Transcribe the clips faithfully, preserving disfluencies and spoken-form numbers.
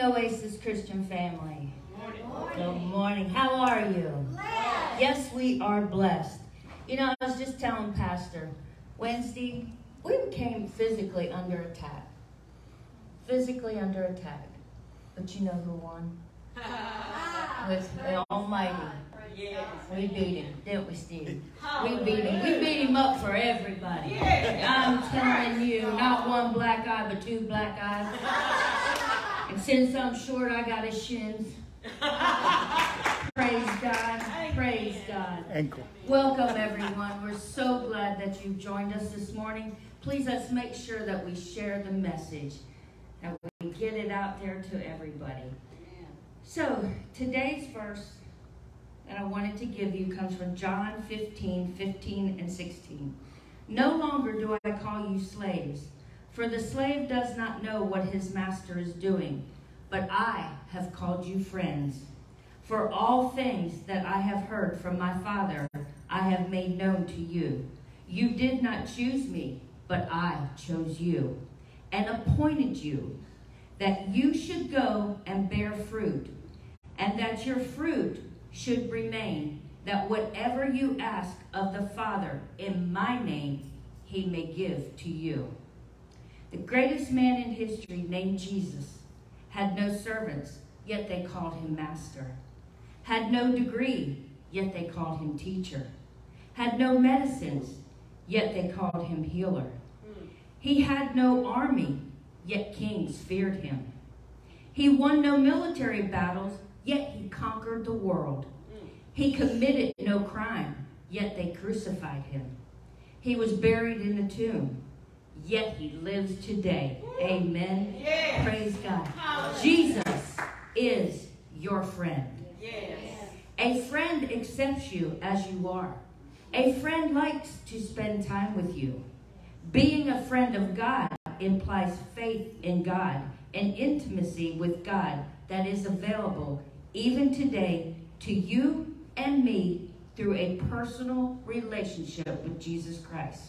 Oasis Christian family. Good morning. Good morning. How are you? Blessed. Yes, we are blessed. You know, I was just telling Pastor, Wednesday, we came physically under attack. Physically under attack. But you know who won? With the Almighty. Yes. We beat him, didn't we, Steve? We beat him. We beat him up for everybody. I'm telling you, not one black eye, but two black eyes. And since I'm short, I got his shins. Praise God. Praise God. Ankle. Welcome, everyone. We're so glad that you've joined us this morning. Please, let's make sure that we share the message, that we get it out there to everybody. So, today's verse that I wanted to give you comes from John fifteen, fifteen, and sixteen. No longer do I call you slaves, for the slave does not know what his master is doing, but I have called you friends. For all things that I have heard from my Father, I have made known to you. You did not choose me, but I chose you, and appointed you, that you should go and bear fruit, and that your fruit should remain, that whatever you ask of the Father in my name, he may give to you. The greatest man in history, named Jesus, had no servants, yet they called him master. Had no degree, yet they called him teacher. Had no medicines, yet they called him healer. He had no army, yet kings feared him. He won no military battles, yet he conquered the world. He committed no crime, yet they crucified him. He was buried in a tomb, yet he lives today. Amen. Yes. Praise God. Hallelujah. Jesus is your friend. Yes. A friend accepts you as you are. A friend likes to spend time with you. Being a friend of God implies faith in God and intimacy with God that is available even today to you and me through a personal relationship with Jesus Christ.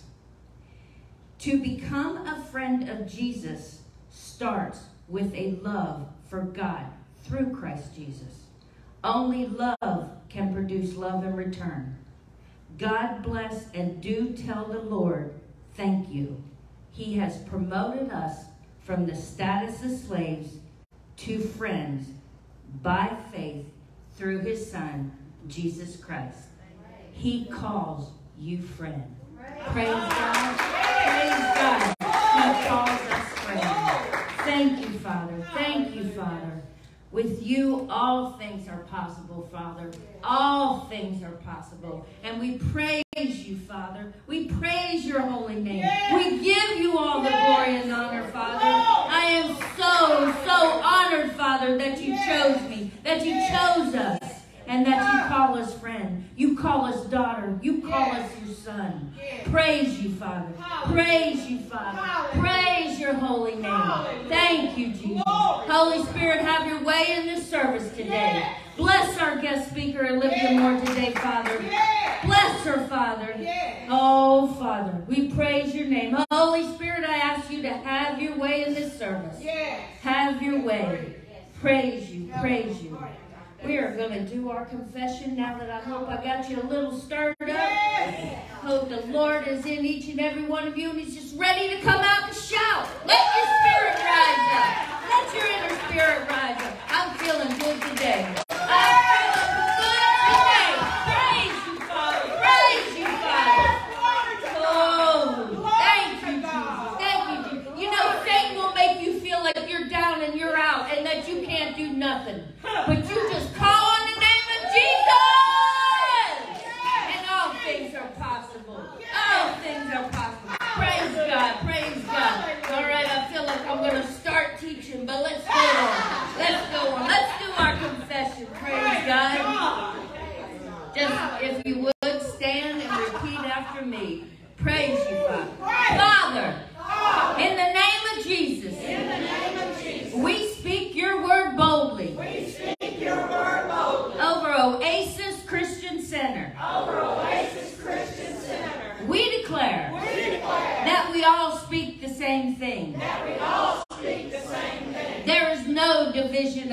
To become a friend of Jesus starts with a love for God through Christ Jesus. Only love can produce love in return. God bless and do tell the Lord, thank you. He has promoted us from the status of slaves to friends by faith through his Son, Jesus Christ. He calls you friend. Praise God. Praise God. He calls us friend. Thank you, Father. Thank you, Father. With you, all things are possible, Father. All things are possible. And we praise you, Father. We praise your holy name. We give you all the glory and honor, Father. I am so, so honored, Father, that you chose me, that you chose us, and that you call us friend. You call us daughter. You call us your son. Praise you, Father. Praise you, Father. Praise your holy name. Thank you, Jesus. Holy Spirit, have your way in this service today. Bless our guest speaker, Olivia Moore, today, Father. Bless her, Father. Oh, Father, we praise your name. Holy Spirit, I ask you to have your way in this service. Have your way. Praise you. Praise you. We are going to do our confession now that I hope I got you a little stirred up. Yes. Hope the Lord is in each and every one of you and he's just ready to come out and shout. Let your spirit rise up. Let your inner spirit rise up. I'm feeling good today. I'm feeling good today. Praise you, Father. Praise you, Father. Oh, thank you, Jesus. Thank you, Jesus. You know, Satan will make you feel like you're down and you're out and that you can't do nothing. But you just call on the name of Jesus. And all things are possible. All things are possible. Praise God. Praise God. All right, I feel like I'm going to start teaching, but let's go on. Let's go on. Let's do our confession. Praise God. Just, if you would, stand and repeat after me. Praise you, Father. Father, in the name of Jesus, in the name of Jesus, we speak your word boldly. We speak your word boldly. Over Oasis Christian Center. Over Oasis Christian Center. We declare, we declare that we all speak the same thing. That we all speak the same thing. There is no division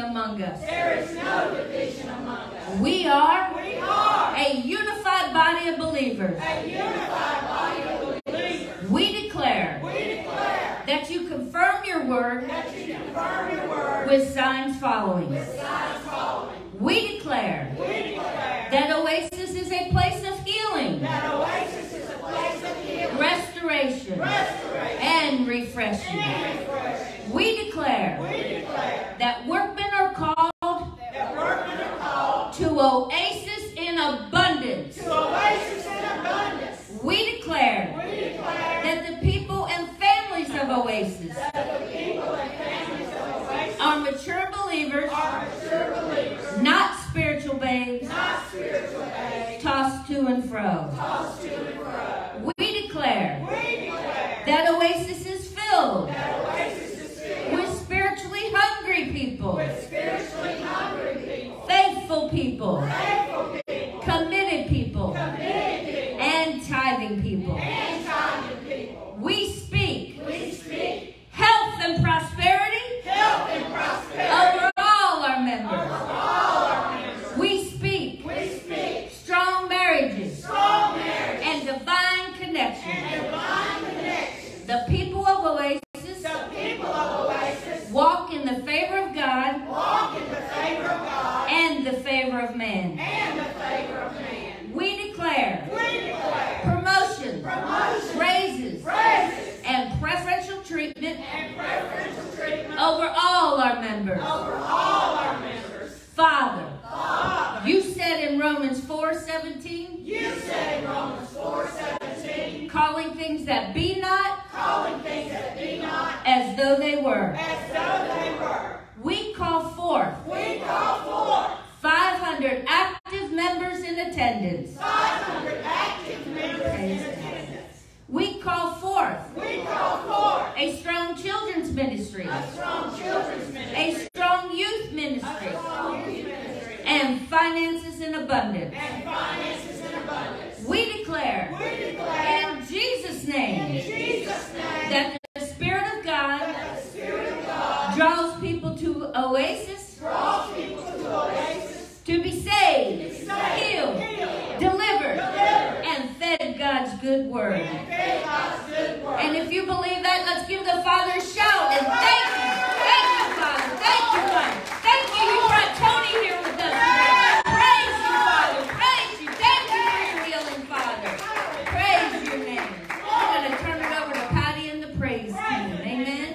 among us. There is no division among us. We are, we are a unified body of believers. A unified body of believers. We declare, we declare that you confirm your word, that you confirm your word with signs following. With signs following. We declare, we declare that Oasis is a place of healing. That Oasis is a place of healing. Restoration. Restoration. And refreshing. And refreshing. We declare, we declare that workmen are called, that workmen are called to Oasis in abundance. To Oasis in abundance. We declare, we declare that the people and families of Oasis, that the people and families of Oasis are mature believers, are mature believers, not spiritual babes, not spiritual babes, tossed to and fro. tossed to and fro. We declare, We declare that Oasis is filled, that Oasis is filled with spiritually hungry people, with spiritually hungry people, faithful people, faithful people, committed people, committed people, and tithing people. and tithing people. We speak We speak health and prosperity health and prosperity over all our members. over all our members. We speak We speak strong marriages strong marriage and divine connection. and divine connection. The people of Oasis The people of Oasis walk in the favor of God walk in the favor of God and the favor of man. and the favor of man. We declare We declare promotion, promotion, raises, praises, and preferential treatment and preferential treatment over all our members. over all our members. Father, Father, you said in Romans four seventeen, you said in Romans four seventeen, calling things that be not calling things that be not as though they were. as though they were. We call forth We call forth five hundred active members in attendance. five hundred active members in attendance. We call forth We call forth a strong children's ministry, a strong children's ministry, a strong youth a ministry, strong youth ministry, and finances in abundance. and finances in abundance. We declare We declare in Jesus' in name Jesus' name that the Spirit of God that the Spirit of God draws people to Oasis draws people to Oasis to be saved, to be saved, healed, healed, delivered, delivered, and fed God's good word. and fed God's good word. And if you believe that, let's give the Father a shout and thank you. Thank you, Father. Thank you, Father. Thank you. You brought Tony here with us today. Praise you, Father. Praise you. Thank you for your healing, Father. Praise your name. I'm going to turn it over to Patty and the praise team. Amen.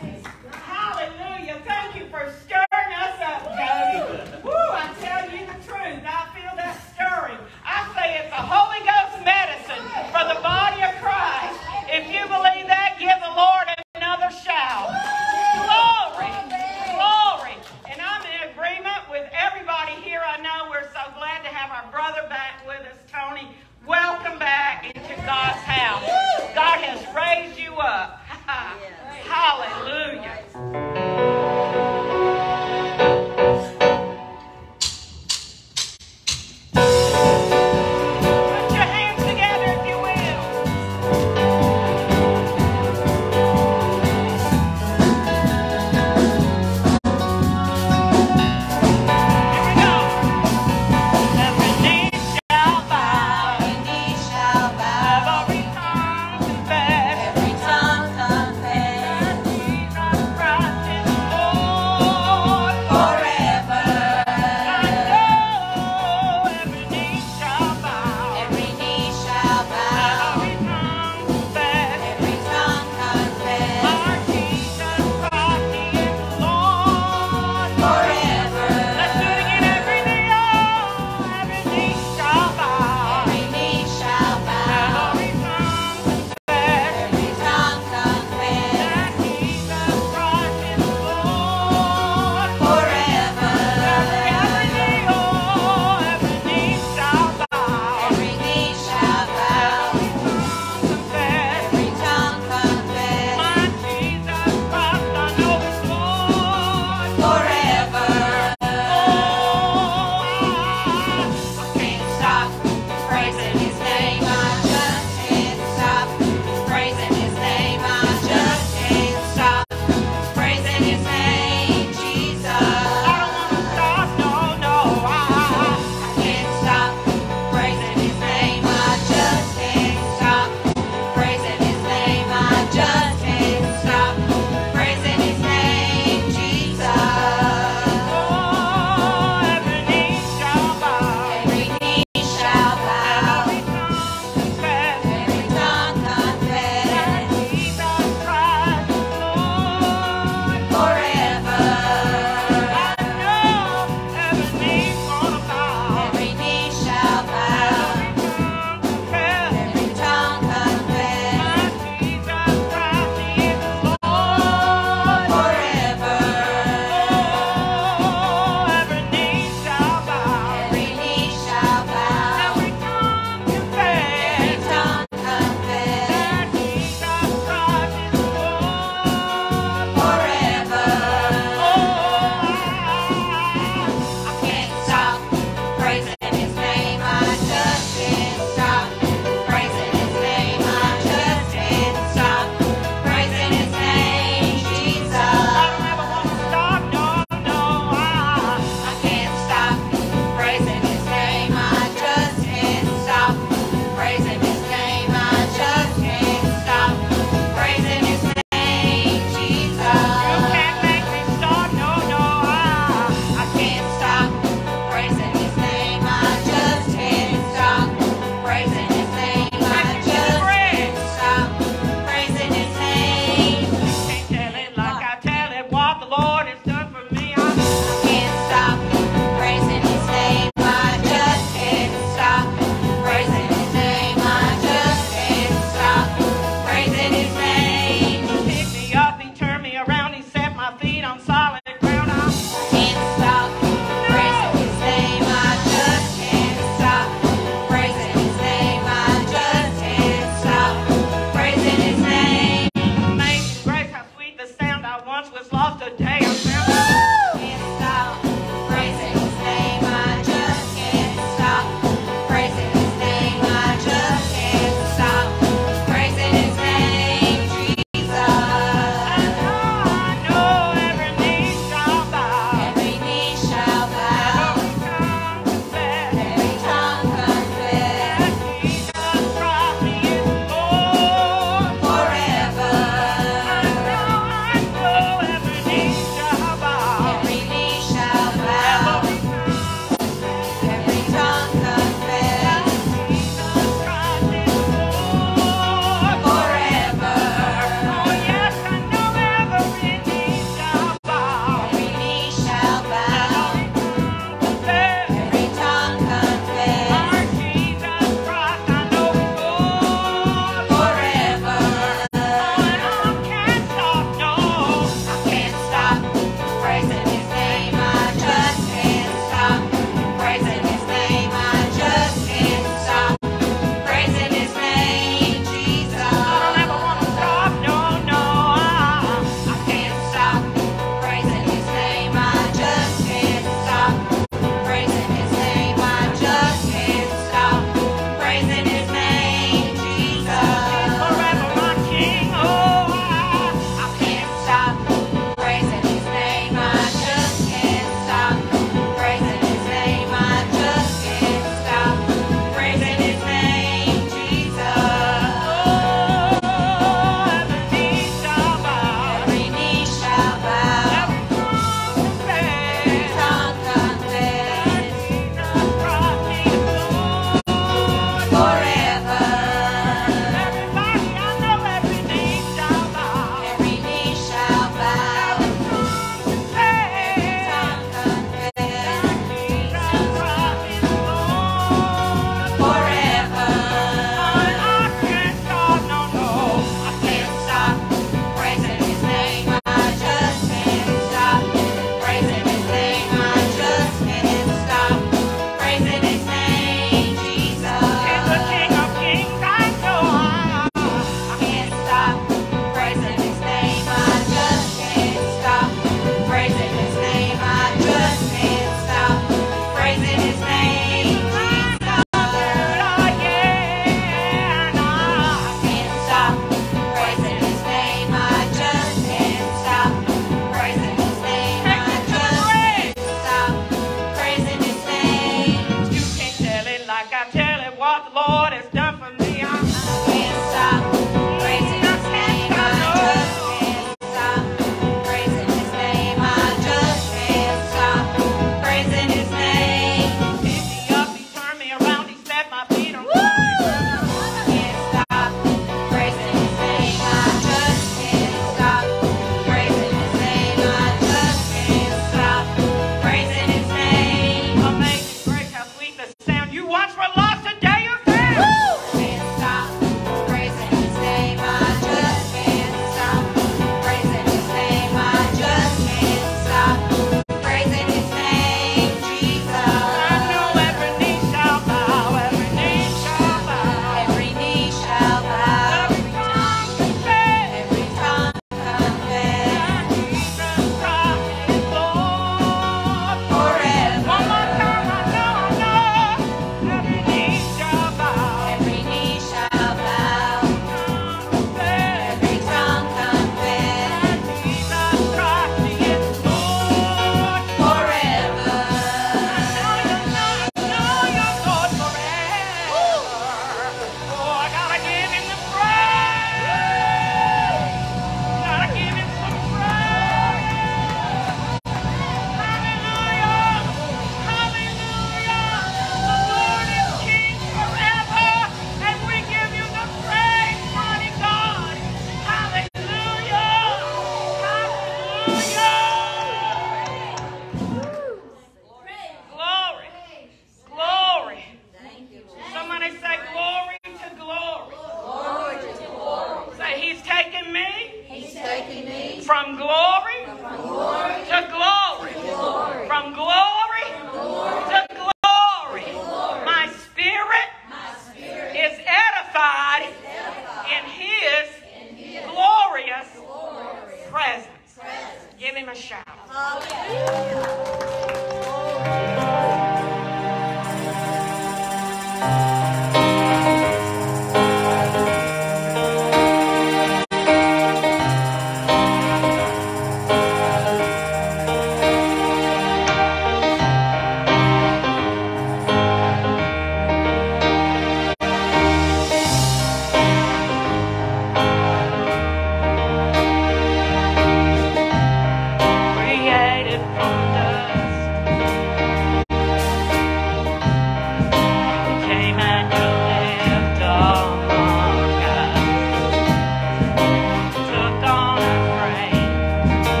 Hallelujah. Thank you for stirring us up, Jody. Woo, I tell you the truth. I feel that stirring. I say it's a Holy Ghost medicine for the body of Christ. If you believe that, give the Lord another shout. Glory. Glory. And I'm in agreement with everybody here. I know we're so glad to have our brother back with us, Tony. Welcome back into God's house. God has raised you up. Hallelujah. Put your hands together if you will. Here we go. Every knee shall bow, Every knee shall bow, every tongue confess. every tongue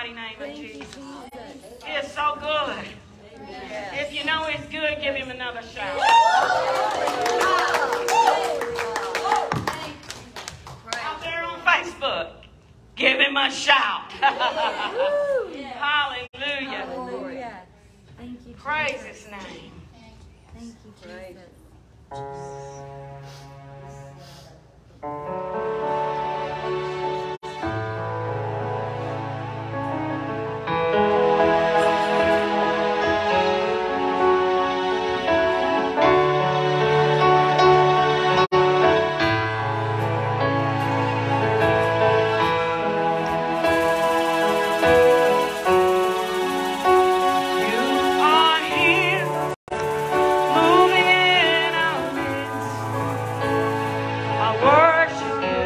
mighty name of Jesus. It's so good. If you know it's good, give him another shout. Out there on Facebook, give him a shout. Hallelujah. Hallelujah. Thank you, Praise his name. Thank you, Jesus. Worship you.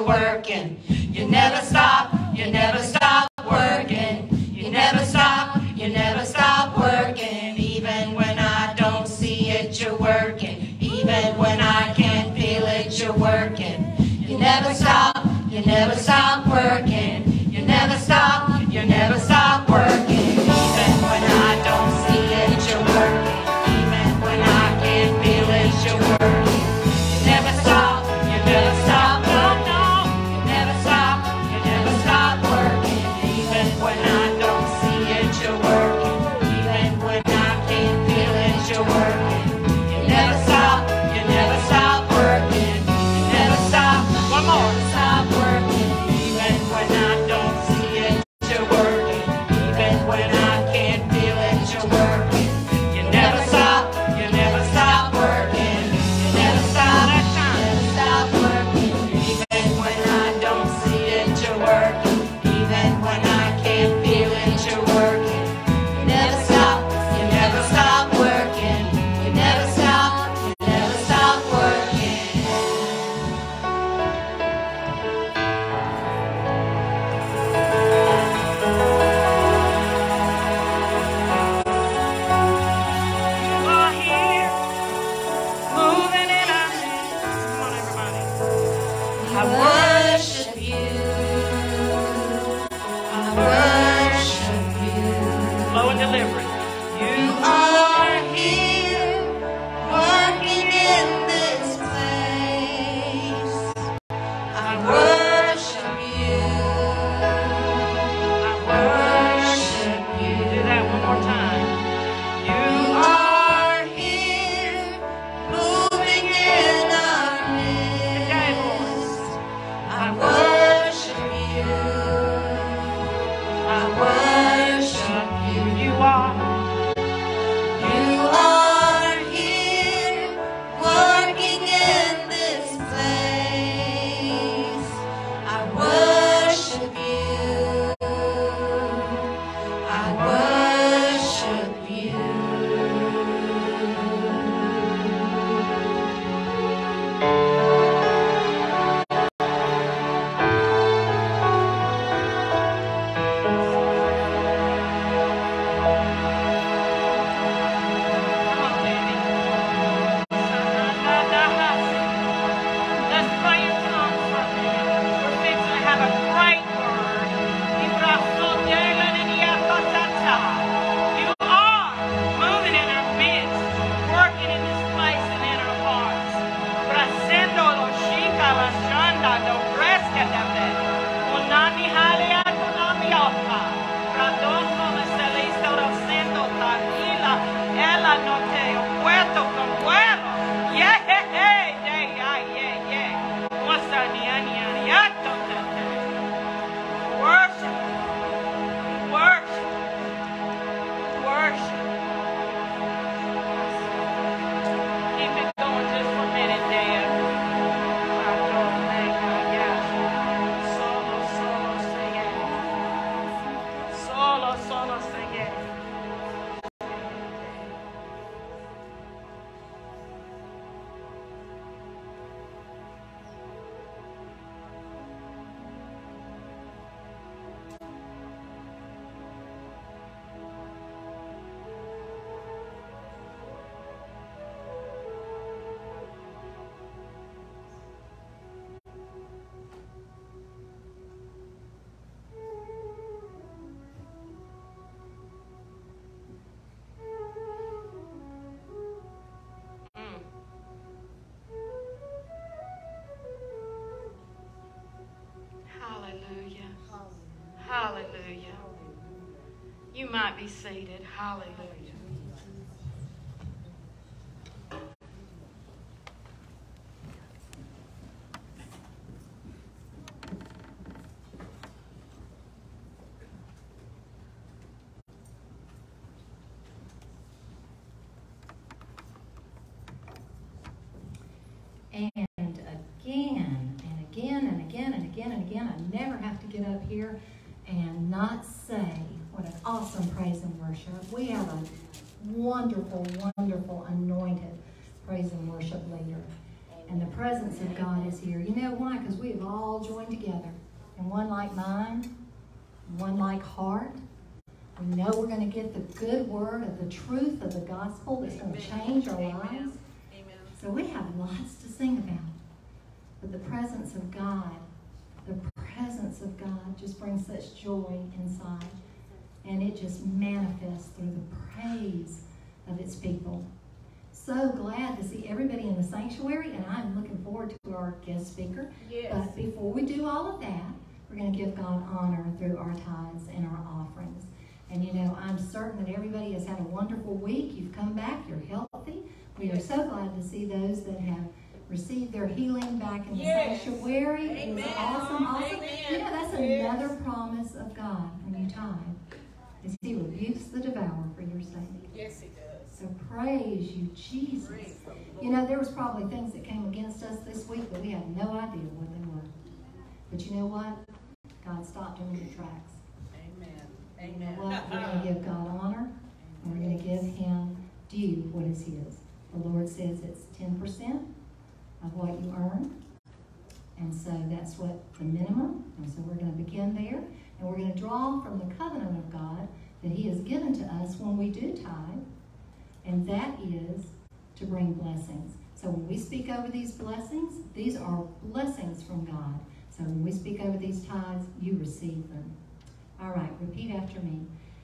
you're working. You never stop, you never stop working. You never stop, you never stop working. Even when I don't see it, you're working. Even when I can't feel it, you're working. You never stop, you never stop working. You never stop, you never stop working. Even when I don't see it, you're working. Even when I can't feel it, you're working. You never stop, you never stop, no, no. You never stop, you never stop working. Even when I don't see it, you're working. Even when I can't feel it, you're working. You never stop, you never stop working. You never stop, one more, stop working. Even when I don't see it, you're working. Even when I can't feel it, you're working. You never stop, you never stop working. You never stop, you never stop working. Even when I don't see it, you're working. Even when I can't feel it, you're working. You never stop, you never stop working. You never stop, you never stop working. You are here, moving in our midst. Come on, everybody. I worship you. I worship you. Flow and delivery. You are here, working in this place. I worship you. I worship you. Do that one more time. You are here, moving in our midst. I worship you. I worship you. You are. You are here, working in this place. I worship you. I worship you. Come on, baby. Let's play your tongues for a minute. We're fixing to have a great word. You are moving in our midst, working in this place and in our hearts. Brasendo lo shika la shanda do breska da be. Unani halia tunami opa. Radongo me celeste rosendo tranquila. Ella no te puesto con vuelo. Yeah, hey, hey, yeah, yeah, yeah. What's that, nia, nia, nia, don't that, worship, worship, worship. Keep it going just for a minute, Dad. My Lord, thank you, yeah. Solo, solo, sing it. Solo, solo, sing it. Hallelujah. Hallelujah. You might be seated. Hallelujah. And again, and again, and again, and again, and again, I never have to get up here and not say what an awesome praise and worship. We have a wonderful, wonderful, anointed praise and worship leader. And the presence of God is here. You know why? Because we have all joined together in one like mind, one like heart. We know we're going to get the good word of the truth of the gospel that's going to change our lives. Amen. So we have lots to sing about. But the presence of God, the presence of God just brings such joy inside. And it just manifests through the praise of its people. So glad to see everybody in the sanctuary, and I'm looking forward to our guest speaker. Yes. But before we do all of that, we're going to give God honor through our tithes and our offerings. And you know, I'm certain that everybody has had a wonderful week. You've come back, you're healthy. We are so glad to see those that have received their healing back in the yes. sanctuary. Amen. It was awesome, awesome. Amen. You know, that's yes. another promise of God when you tithe, is He rebukes the devourer for your sake. Yes, He does. So praise you, Jesus. You know, there was probably things that came against us this week, but we had no idea what they were. But you know what? God stopped them in their tracks. Amen. Amen. You know what? We're going to give God honor, and we're going to give Him due what is His. The Lord says it's ten percent of what you earn. And so that's what the minimum. And so we're going to begin there. And we're going to draw from the covenant of God that He has given to us when we do tithe. And that is to bring blessings. So when we speak over these blessings, these are blessings from God. So when we speak over these tithes, you receive them. All right, repeat after me.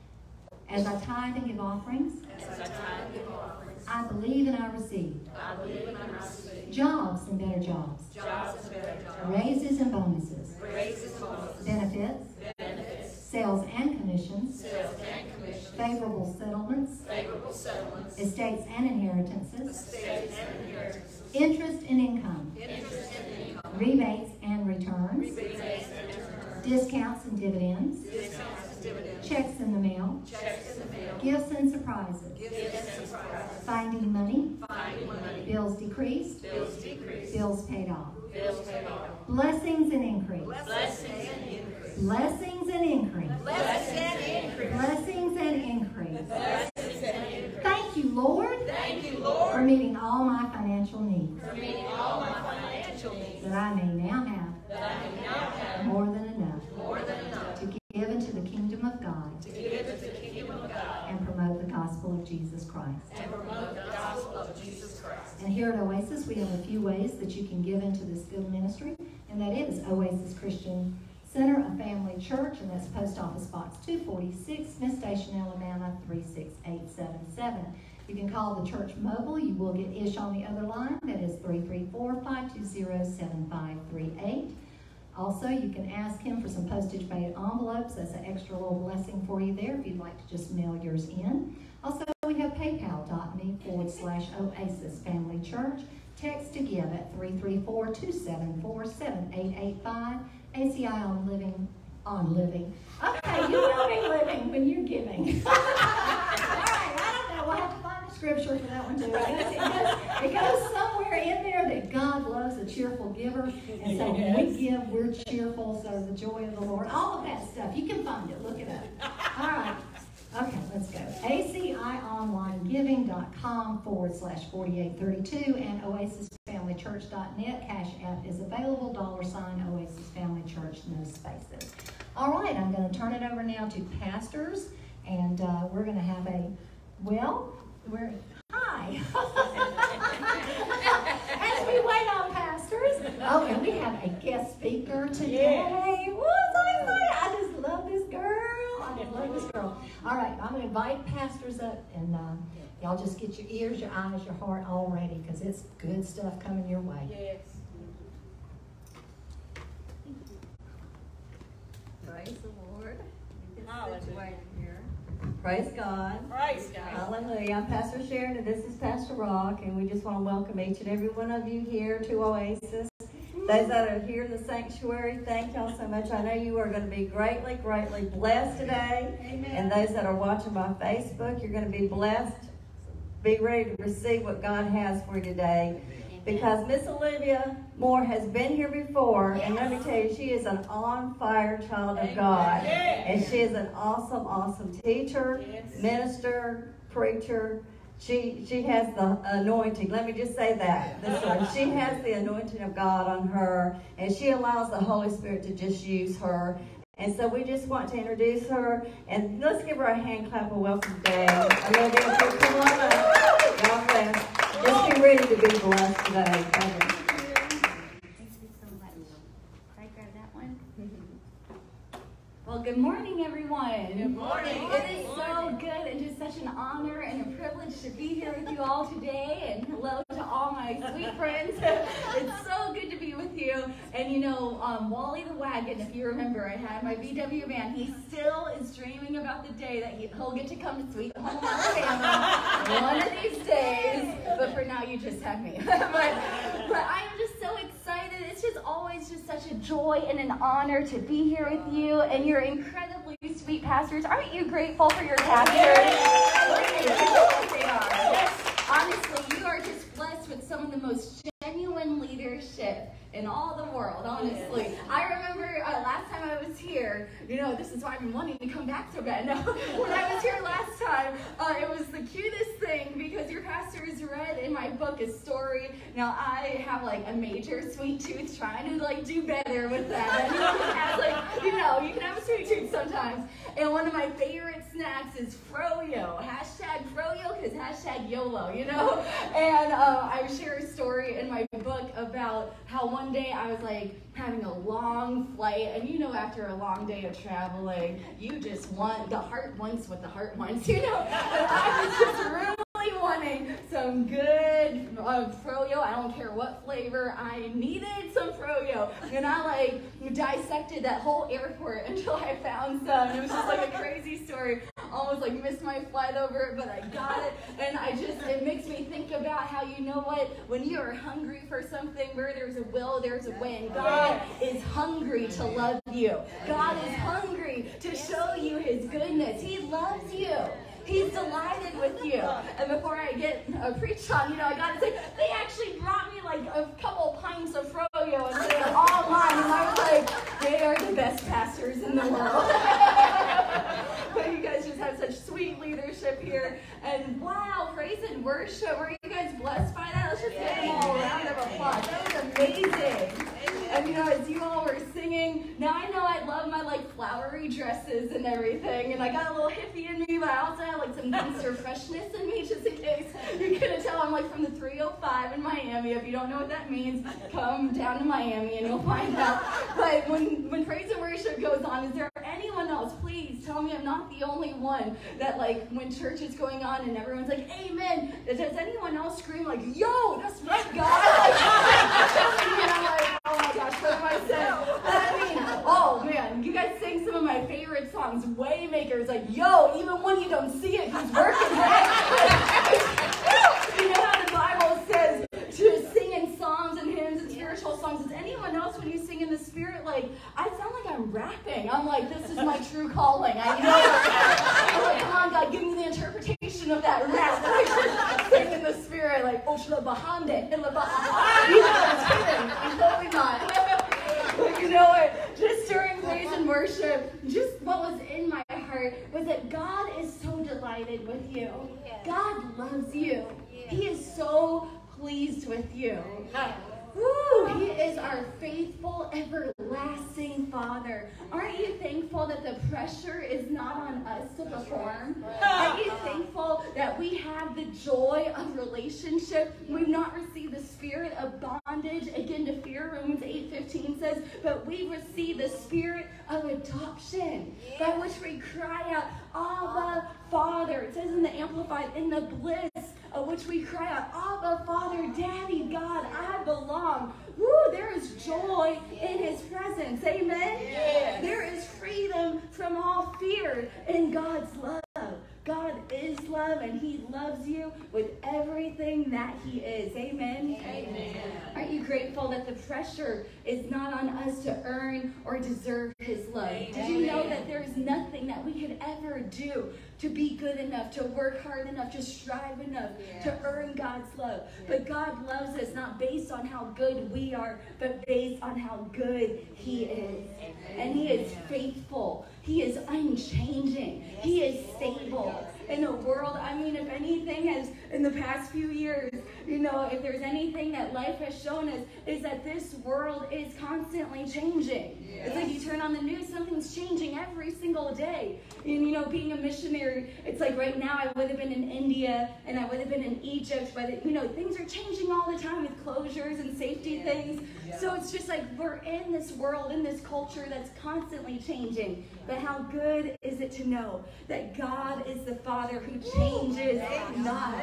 As I tithe and give offerings, As I, tithe and give offerings I believe and I receive. I believe and I receive. Jobs and better jobs. Jobs and better jobs. Raises and bonuses. Raises and bonuses. Benefits. Benefits. Sales and commissions. Sales and commissions. Favorable settlements. Favorable settlements. Estates and inheritances. Estates and inheritances. Interest and income. Interest and income. Rebates and returns. Rebates and returns. Discounts and dividends. Discounts and dividends. Checks in the mail. Checks in the mail. Gifts and surprises. Gifts and surprises. Finding money. Finding money. Bills decreased. Bills decreased. Bills paid off. Bills paid off. Blessings and increase. Blessings and increase. Blessings and increase. Blessings and increase. Blessings and increase. Blessings and increase. Thank you, Lord. Thank you, Lord. For meeting all my financial needs. For meeting all my financial needs. That I may now have. That I may now have. More than enough. More than enough. To give into the kingdom of God. To give into the kingdom of God. And promote the gospel of Jesus Christ. And promote the gospel of Jesus Christ. And here at Oasis, we have a few ways that you can give into this good ministry. And that is Oasis Christian Center, a family church, and that's Post Office Box two forty-six, Smith Station, Alabama, three six eight seven seven. You can call the church mobile. You will get Ish on the other line. That is three three four, five two zero, seven five three eight. Also, you can ask him for some postage-paid envelopes. That's an extra little blessing for you there if you'd like to just mail yours in. Also, we have paypal.me forward slash Oasis Family Church. Text to give at three three four, two seven four, seven eight eight five. A C I on living, on living. Okay, you will be living when you're giving. All right, I don't know. We'll have to find a scripture for that one too. It goes, it goes, it goes somewhere in there that God loves a cheerful giver. And so when we give, we're cheerful. So the joy of the Lord, all of that stuff. You can find it. Look it up. All right. Okay, let's go. A C I online giving dot com forward slash forty-eight thirty-two and oasis family church dot net. Cash app is available. Dollar sign Oasis Family Church, no spaces. All right, I'm going to turn it over now to pastors, and uh, we're going to have a, well, we're, hi. As we wait on pastors. Oh, and we have a guest speaker today. Yes. Woo, so excited. I just love this girl. I just love this girl. All right, I'm going to invite pastors up, and uh, y'all just get your ears, your eyes, your heart all ready, because it's good stuff coming your way. Yes. Praise the Lord. Hallelujah. Here. Praise God. Praise God. Hallelujah. I'm Pastor Sharon, and this is Pastor Rock, and we just want to welcome each and every one of you here to Oasis. Those that are here in the sanctuary, thank y'all so much. I know you are going to be greatly, greatly blessed today. Amen. And those that are watching by Facebook, you're going to be blessed. Be ready to receive what God has for you today. Amen. Because Miss Olivia Moore has been here before, yes. And let me tell you, she is an on-fire child of God. Yes. And she is an awesome, awesome teacher, yes. Minister, preacher. She she has the anointing. Let me just say that. This one. She has the anointing of God on her, and she allows the Holy Spirit to just use her. And so we just want to introduce her, and let's give her a hand clap of welcome today. Olivia, come on up. God bless. Just be ready to be blessed today. Thank you so much. Can I grab that one? Well, good morning, everyone. Good morning. It is so good and just such an honor and a privilege to be here with you all today. And hello to all my sweet friends. It's so good to be with you. And you know, um, Wally the Wagon, if you remember, I had my V W band. He still is dreaming about the day that he, he'll get to come to Sweet Home Alabama one of these days. But for now, you just have me. but, but I am just so excited. It's just always just such a joy and an honor to be here with you. And you're incredibly sweet pastors. Aren't you grateful for your pastors? Yes. They are. Honestly, you are just blessed with some of the most genuine leadership in all the world, honestly. I remember uh, last time I was here, you know, this is why I've been wanting to come back so bad. No, when I was here last time, uh, it was the cutest thing because your pastors read in my book a story. Now, I have like a major sweet tooth trying to like do better with that. And you can have like, you know, you can have a sweet tooth sometimes. And one of my favorite snacks is Froyo. Hashtag Froyo because hashtag YOLO, you know? And uh, I share a story in my book about how one day I was like having a long flight, and you know, after a long day of traveling, you just want, the heart wants what the heart wants, you know? And I was just really wanting some good uh, Froyo. I don't care what flavor. I needed some Froyo. And I like dissected that whole airport until I found some. It was just like a crazy story. Almost like missed my flight over it, but I got it. And I just, it makes me think about how, you know what, when you are hungry for something, where there's a will, there's a way. And God is hungry to love you. God is hungry to show you his goodness. He loves you. He's delighted with you. And before I get uh, preached on, you know, I gotta say, they actually brought me like a couple pints of Froyo and they were all mine. And I was like, they are the best pastors in the world. But you guys just have such sweet leadership here. And wow, praise and worship. Were you guys blessed by that? Let's just give them all a round of applause. That was amazing. And you know, as you all were singing, now I know I love my like flowery dresses and everything, and I got a little hippie in me, but I also have like some gangster freshness in me, just in case you couldn't tell. I'm like from the three oh five in Miami. If you don't know what that means, come down to Miami and you'll find out. But when, when praise and worship goes on, is there anyone else? Please tell me I'm not the only one that like when church is going on and everyone's like, amen. Does anyone else scream like, yo, that's right, God? And I'm like, oh my gosh, what have I said? I mean, oh man, you guys sing some of my favorite songs. Waymakers, like, yo, even when you don't see it, he's working, right? You know how the Bible says to sing in psalms and hymns and spiritual songs. Is anyone else, when you sing in the spirit, like, I sound like I'm rapping. I'm like, this is my true calling. I know it. I'm like, come on, God, give me the interpretation of that rap. I just sing in the spirit, like, Oshla Bahande, Hila Bahande. You know, I'm kidding. I'm totally not. But you know what? Just during praise and worship, just what was in my heart was that God is so delighted with you. God loves you. He is so pleased with you. Woo, he is our faithful, everlasting Father. Aren't you thankful that the pressure is not on us to perform? Aren't you thankful that we have the joy of relationship? We've not received the spirit of bondage, again to fear, Romans eight fifteen says, but we receive the spirit of adoption, by which we cry out, Abba, Father. It says in the Amplified, in the bliss of which we cry out, Abba, Father, Daddy, God, I belong. Woo, there is joy in his presence. Amen? Yes. There is freedom from all fear in God's love. God is love, and he loves you with everything that he is. Amen? Amen. Aren't you grateful that the pressure is not on us to earn or deserve his love? Amen. Did you know that there's nothing that we could ever do to be good enough, to work hard enough, to strive enough, yes, to earn God's love? Yes. But God loves us not based on how good we are, but based on how good he is. Amen. And he is faithful. He is unchanging. He is stable. In a world, I mean, if anything has in the past few years. You know, if there's anything that life has shown us, is that this world is constantly changing. Yes. It's like you turn on the news, something's changing every single day. And you know, being a missionary, it's like right now I would have been in India and I would have been in Egypt, but it, you know, things are changing all the time with closures and safety yes. things. Yes. So it's just like we're in this world, in this culture that's constantly changing. But how good is it to know that God is the Father who changes not.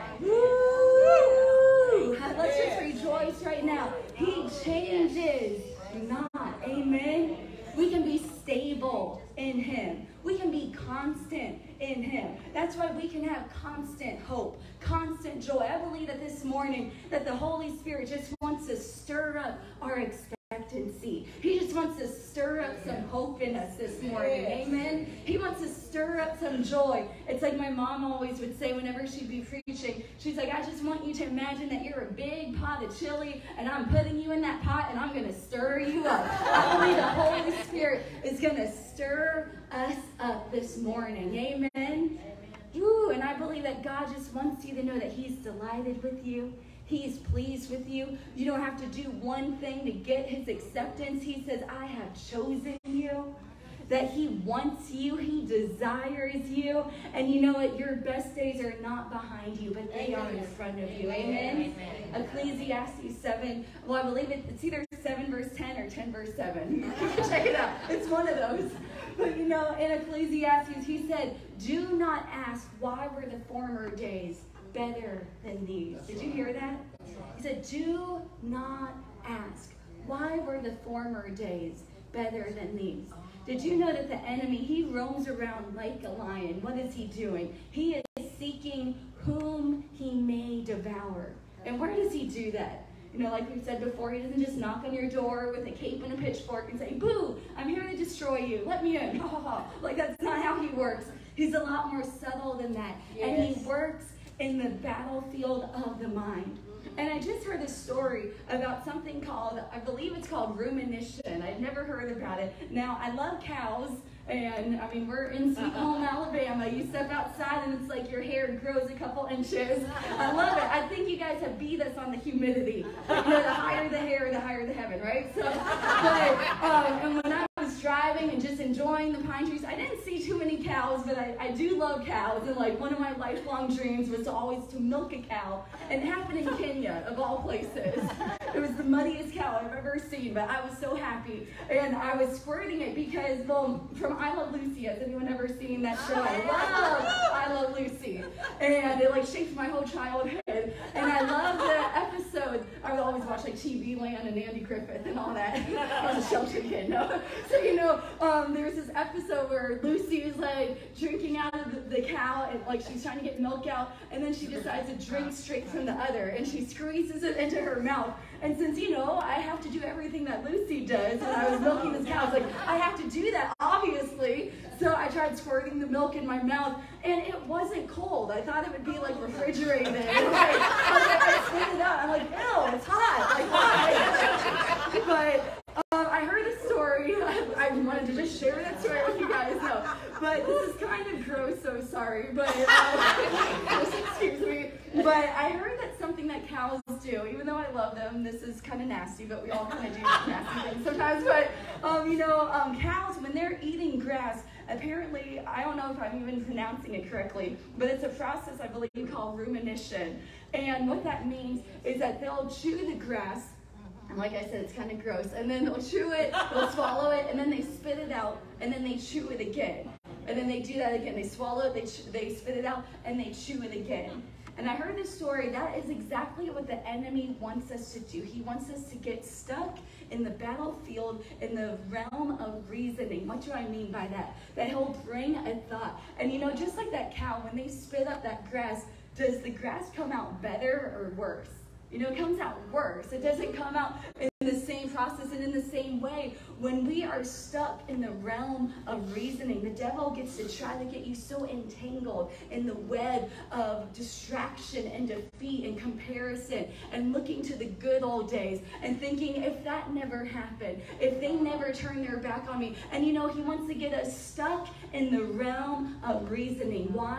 Woo! Let's just rejoice right now. He changes not. Amen. We can be stable in Him. We can be constant in Him. That's why we can have constant hope, constant joy. I believe that this morning that the Holy Spirit just wants to stir up our expectancy. He just wants to stir up some hope in us this morning. Amen. He wants to stir up some joy. It's like my mom always would say whenever she'd be preaching, she's like, I just want you to imagine that you're a big pot of chili and I'm putting you in that pot and I'm going to stir you up. I believe the Holy Spirit is going to stir us up this morning. Amen. Ooh, and I believe that God just wants you to know that He's delighted with you. He's pleased with you. You don't have to do one thing to get His acceptance. He says, I have chosen you. That He wants you. He desires you. And you know what? Your best days are not behind you, but they are in front of you. Amen? Amen. Ecclesiastes seven. Well, I believe it, it's either seven verse ten or ten verse seven. Check it out. It's one of those. But you know, in Ecclesiastes, he said, do not ask, why were the former days better than these? Did you hear that? He said, do not ask, why were the former days better than these? Did you know that the enemy, he roams around like a lion? What is he doing? He is seeking whom he may devour. And where does he do that? You know, like we said before, he doesn't just knock on your door with a cape and a pitchfork and say, boo, I'm here to destroy you. Let me in. Like, that's not how he works. He's a lot more subtle than that. Yes. And he works in the battlefield of the mind. And I just heard a story about something called, I believe it's called rumination. I'd never heard about it. Now, I love cows. And, I mean, we're in Sweet Home, Alabama. You step outside and it's like your hair grows a couple inches. I love it. I think you guys have beat us on the humidity. You know, the higher the hair, the higher the heaven, right? So, but, um, and when I was driving and just enjoying the pine trees, I didn't see too many cows, but I, I do love cows. And, like, one of my lifelong dreams was to always to milk a cow. And it happened in Kenya, of all places. It was the muddiest cow I've ever seen, but I was so happy. And I was squirting it because, well, from I Love Lucy. Has anyone ever seen that show? I love I Love Lucy. And it like shaped my whole childhood. And I love the episode. I would always watch like T V Land and Andy Griffith and all that. I was a sheltered kid, no? So, you know, um, there was this episode where Lucy was like drinking out of the, the cow and like she's trying to get milk out. And then she decides to drink straight from the udder. And she squeezes it into her mouth. And since, you know, I have to do everything that Lucy does when I was milking this cow, I was like, I have to do that, obviously. So I tried squirting the milk in my mouth, and it wasn't cold. I thought it would be, like, refrigerated. Like, I was like, I spit it out. I'm like, ew, it's hot. Like, why? But um, I heard a story. I, I wanted to just share that story with you guys. No, but this is kind of gross, so sorry. But, um, excuse me. But I heard that something that cows do, even though I love them, this is kind of nasty, but we all kind of do nasty things sometimes. But, um, you know, um, cows, when they're eating grass, apparently, I don't know if I'm even pronouncing it correctly, but it's a process, I believe, called rumination. And what that means is that they'll chew the grass, and like I said, it's kind of gross, and then they'll chew it, they'll swallow it, and then they spit it out, and then they chew it again. And then they do that again. They swallow it, they, ch- they spit it out, and they chew it again. And I heard this story. That is exactly what the enemy wants us to do. He wants us to get stuck in the battlefield, in the realm of reasoning. What do I mean by that? That he'll bring a thought. And you know, just like that cow, when they spit up that grass, does the grass come out better or worse? You know, it comes out worse. It doesn't come out in the same process and in the same way. When we are stuck in the realm of reasoning, the devil gets to try to get you so entangled in the web of distraction and defeat and comparison and looking to the good old days and thinking, if that never happened, if they never turned their back on me. And you know, he wants to get us stuck in the realm of reasoning. Why?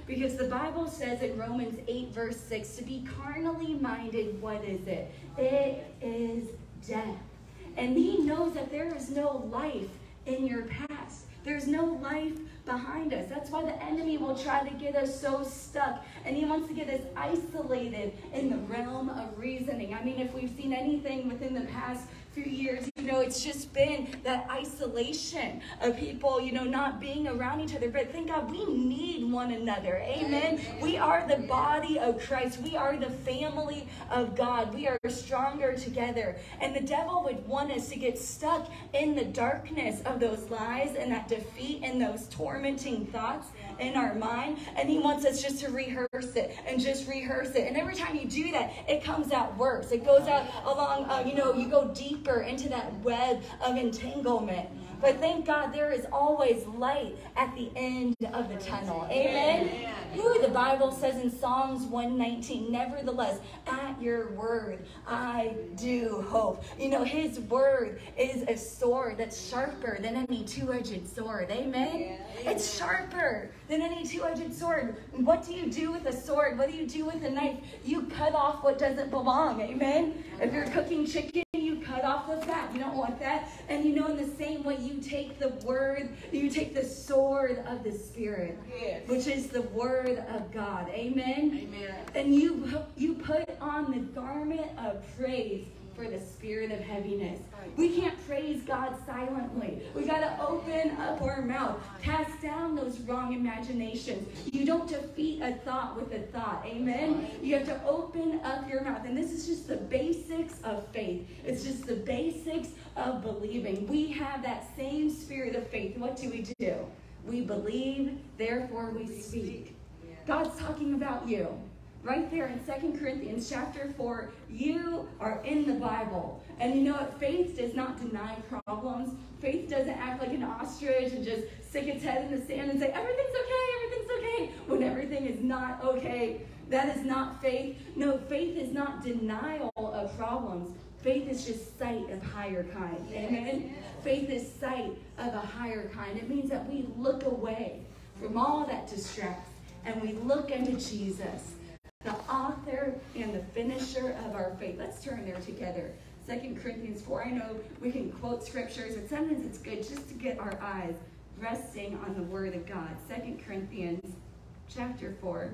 Because the Bible says in Romans eight verse six, to be carnally minded, what is it? It is death. And he knows that there is no life in your past. There's no life behind us. That's why the enemy will try to get us so stuck, and he wants to get us isolated in the realm of reasoning. I mean, if we've seen anything within the past few years, you know, it's just been that isolation of people, you know, not being around each other. But thank God we need one another. Amen. Amen. We are the body of Christ. We are the family of God. We are stronger together. And the devil would want us to get stuck in the darkness of those lies and that defeat and those tormenting thoughts in our mind. And he wants us just to rehearse it and just rehearse it. And every time you do that, it comes out worse. It goes out along, uh, you know, you go deeper into that web of entanglement. But thank God there is always light at the end of the tunnel. Amen? Amen. Ooh, the Bible says in Psalms one nineteen, nevertheless, at your word, I do hope. You know, his word is a sword that's sharper than any two-edged sword. Amen? Yeah. It's sharper than any two-edged sword. What do you do with a sword? What do you do with a knife? You cut off what doesn't belong. Amen? If you're cooking chicken, you cut off the fat. You don't want that. And you know, in the same way, you take the word, you take the sword of the Spirit, yes, which is the word of God. Amen? Amen. And you, you put on the garment of praise for the spirit of heaviness. We can't praise God silently. We got to open up our mouth. Cast down those wrong imaginations. You don't defeat a thought with a thought. Amen? You have to open up your mouth. And this is just the basics of faith. It's just the basics of believing. We have that same spirit of faith. What do we do? We believe, therefore we speak. God's talking about you. Right there in Second Corinthians chapter four, you are in the Bible. And you know what? Faith does not deny problems. Faith doesn't act like an ostrich and just stick its head in the sand and say, everything's okay, everything's okay, when everything is not okay. That is not faith. No, faith is not denial of problems. Faith is just sight of higher kind. Amen? Faith is sight of a higher kind. It means that we look away from all that distracts and we look into Jesus, the author and the finisher of our faith. Let's turn there together. Second Corinthians four. I know we can quote scriptures, but sometimes it's good just to get our eyes resting on the word of God. Second Corinthians chapter four.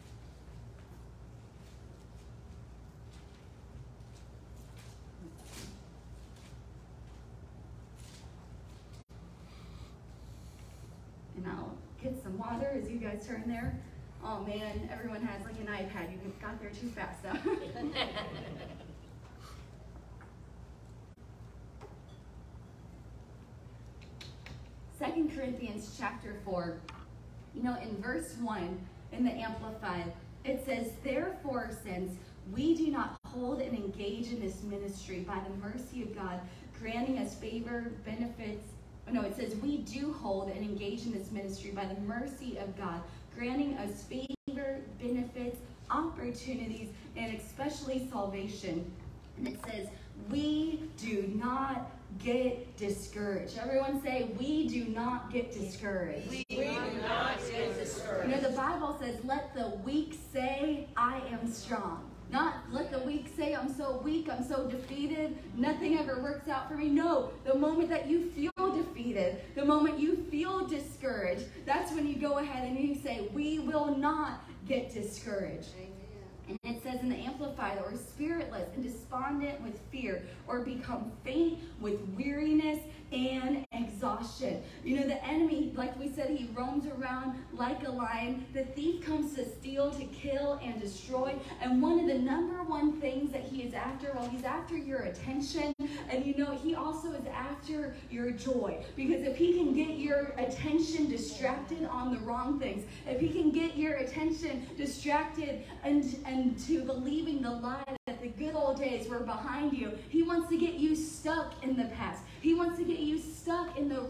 And I'll get some water as you guys turn there. Oh man, everyone has like an iPad. You got there too fast, though. Second Corinthians chapter four. You know, in verse one, in the Amplified, it says, therefore, since we do not hold and engage in this ministry by the mercy of God, granting us favor, benefits. Oh, no, it says we do hold and engage in this ministry by the mercy of God, granting us favor, benefits, opportunities, and especially salvation. And it says, we do not get discouraged. Everyone say, we do not get discouraged. We do not get discouraged. You know, the Bible says, let the weak say, I am strong. Not let the weak say, I'm so weak, I'm so defeated, nothing ever works out for me. No, the moment that you feel defeated, the moment you feel discouraged, that's when you go ahead and you say, we will not get discouraged. And it says in the Amplified, or spiritless and despondent with fear, or become faint with weariness and exhaustion. You know, the enemy, like we said, he roams around like a lion. The thief comes to steal, to kill, and destroy. And one of the number one things that he is after, well, he's after your attention. And you know, he also is after your joy. Because if he can get your attention distracted on the wrong things, if he can get your attention distracted and, and to believing the lie that the good old days were behind you, he wants to get you stuck in the past. He wants to get you stuck in the rut of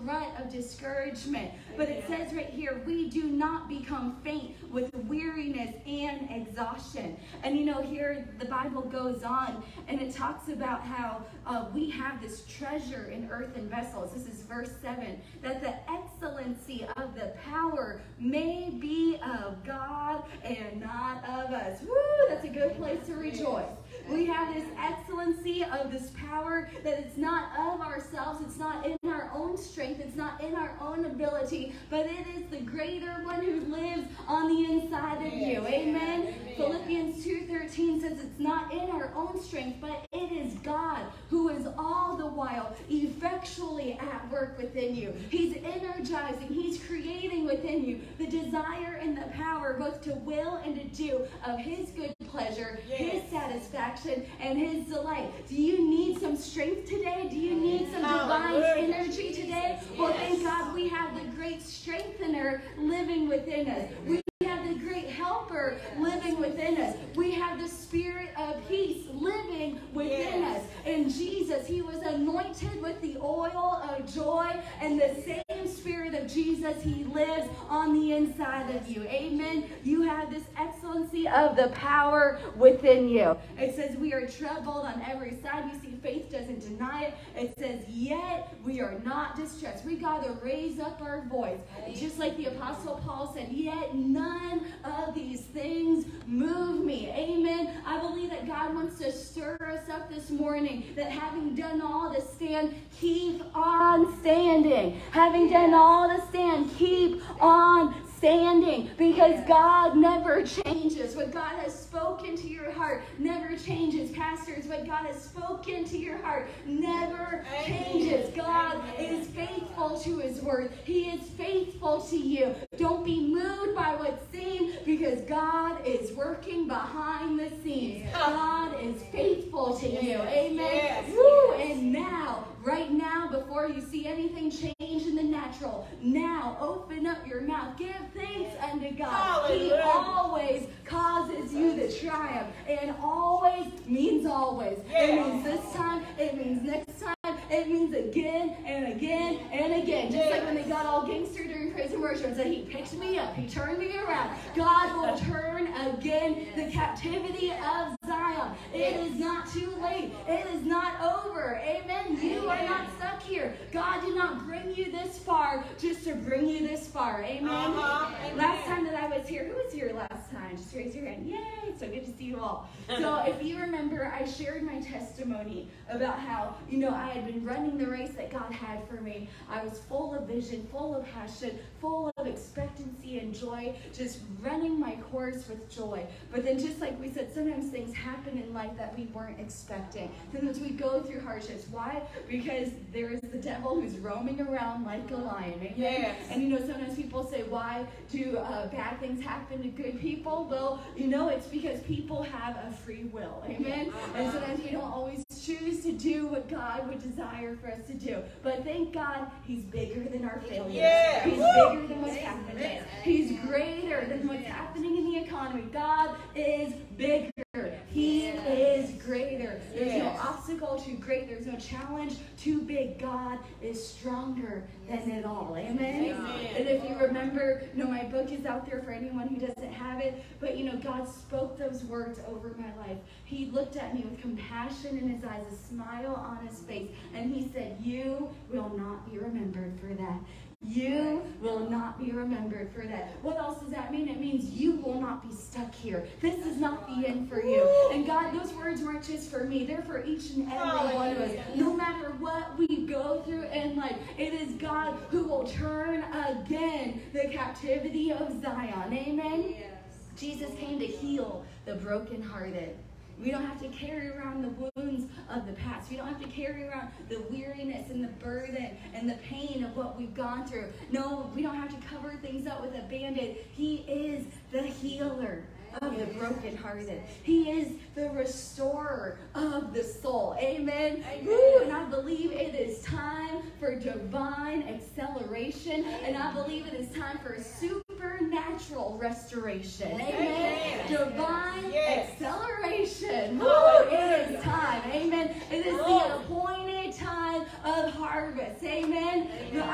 of discouragement. But it says right here, we do not become faint with weariness and exhaustion. And you know, here the Bible goes on and it talks about how uh, we have this treasure in earthen vessels. This is verse seven, that the excellency of the power may be of God and not of us. Woo, that's a good place to rejoice. We have this excellency of this power that it's not of ourselves, it's not in our own strength, it's not in our own ability, but it is the greater one who lives on the inside of you. Amen? Amen. Philippians two thirteen says it's not in our own strength, but it is God who is all the while effectually at work within you. He's energizing, He's creating within you the desire and the power both to will and to do of His good pleasure, yes. His satisfaction, and His delight. Do you need some strength today? Do you need some divine energy today? Well, thank God we have the great strengthener living within us. We have the great helper living within us. We have the spirit of peace living within yes. us. And Jesus, He was anointed with the oil of joy, and the same spirit of Jesus, He lives on the inside of you. Amen. You have this excellency of the power within you. It says we are troubled on every side. You see, faith doesn't deny it. It says, yet we are not distressed. We got to raise up our voice. Just like the Apostle Paul said, yet none of these things move me. Amen. I believe that God wants to stir us up this morning, that having done all to stand, keep on standing. Having done all to stand, keep on standing, because God never changes. What God has spoken to your heart never changes. Pastors, what God has spoken to your heart never changes. God is faithful to His word. He is faithful to you. Don't be moved by what's seen, because God is working behind the scenes. God is faithful to you. Amen. Woo! And now, right now, before you see anything change in the natural, now open up your mouth. Give thanks unto God. Hallelujah. He always causes you to triumph. And always means always. Yes. It means this time. It means next time. It means again and again and again. Just like when they got all gangster during praise and worship and said, He picked me up. He turned me around. God will turn again the captivity of Zion. It is not too late. It is not over. Amen. You are not stuck here. God did not bring you this far just to bring you this far. Amen. Uh-huh. Last time that I was here, who was here last time? Just raise your hand. Yay. So good to see you all. So if you remember, I shared my testimony about how, you know, I had been running the race that God had for me. I was full of vision, full of passion, full of expectancy and joy, just running my course with joy. But then just like we said, sometimes things happen in life that we weren't expecting. Sometimes we go through hardships. Why? Because there is the devil who's roaming around like a lion. Amen? Yes. And you know, sometimes people say, why do uh, bad things happen to good people? Well, you know, it's because people have a free will. Amen? And sometimes we don't always choose to do what God would desire for us to do. But thank God, He's bigger than our failures. Yeah. He's Woo. Bigger than what's happening. He's greater than what's happening in the economy. God is bigger. He is greater. There's no obstacle too great. There's no challenge too big. God is stronger than it all. Amen? Amen. And if you remember, you know, my book is out there for anyone who doesn't have it. But, you know, God spoke those words over my life. He looked at me with compassion in His eyes, a smile on His face. And He said, you will not be remembered for that. You will not be remembered for that. What else does that mean? It means you will not be stuck here. This is not the end for you. And God, those words weren't just for me. They're for each and every one of us. No matter what we go through in life, it is God who will turn again the captivity of Zion. Amen? Yes. Jesus came to heal the brokenhearted. We don't have to carry around the wounds of the past. We don't have to carry around the weariness and the burden and the pain of what we've gone through. No, we don't have to cover things up with a Band-Aid. He is the healer of the brokenhearted. He is the restorer of the soul. Amen. Amen. Woo, and I believe it is time for divine acceleration. And I believe it is time for supernatural restoration. Amen. Amen. Divine yes. acceleration. Woo, it is time. Amen. It is the appointed time of harvest. Amen. Amen. You know, I,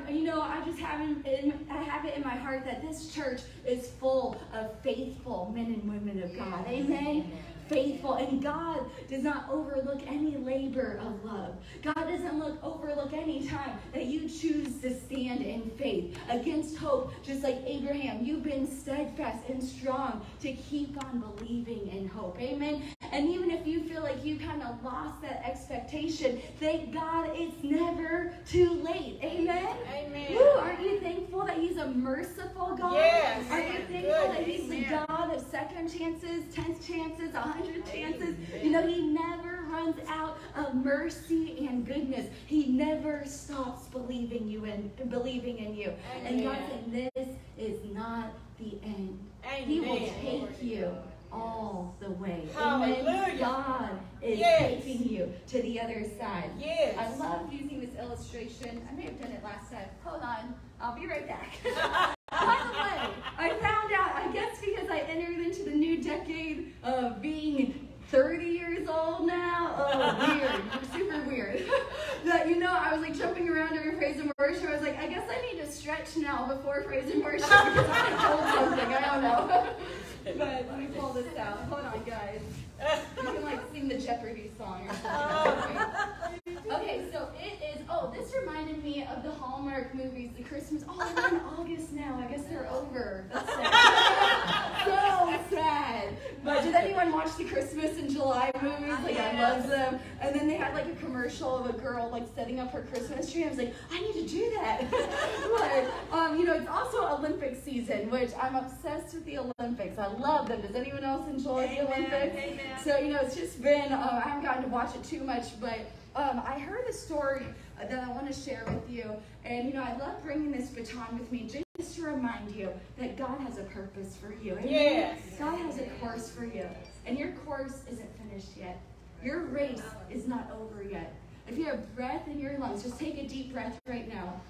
you know, I just have in, in, I have it in my heart that this church is full of faithful men and women of God. Amen. Faithful, and God does not overlook any labor of love. God doesn't look overlook any time that you choose to stand in faith against hope, just like Abraham. You've been steadfast and strong to keep on believing in hope. Amen. And even if you feel like you kind of lost that expectation, thank God it's never too late. Amen. Amen. Woo, aren't you thankful that He's a merciful God? Yes. Aren't you thankful Good. that He's the God of second chances, tenth chances, a hundred chances? You know, He never runs out of mercy and goodness. He never stops believing you and believing in you. Amen. And God said, this is not the end. Amen. He will take you all the way. Hallelujah. Amen. God is Yes. taking you to the other side. Yes. I love using this illustration. I may have done it last time. Hold on. I'll be right back. By the way, I found out, I guess because I entered into the new decade of being thirty years old now. Oh, weird. Super weird. That, you know, I was like jumping around during praise and worship. I was like, I guess I need to stretch now before praise and worship because I told something. I don't know. But let me pull this out. Hold on, guys. You can like sing the Jeopardy song or something. Okay, so it is, oh, this reminded me of the Hallmark movies, the Christmas, oh, they're in August now. I guess they're over. That's sad. So sad. But did anyone watch the Christmas in July movies? Like, I love them. And then they had like a commercial of a girl like setting up her Christmas tree. I was like, I need to do that. But, um, you know, it's also Olympic season, which I'm obsessed with the Olympics. I love them. Does anyone else enjoy the Olympics? Amen. So, you know, it's just been, uh, I haven't gotten to watch it too much, but um, I heard a story that I want to share with you. And, you know, I love bringing this baton with me just to remind you that God has a purpose for you. Amen? Yes. God has a course for you. And your course isn't finished yet. Your race is not over yet. If you have breath in your lungs, just take a deep breath right now.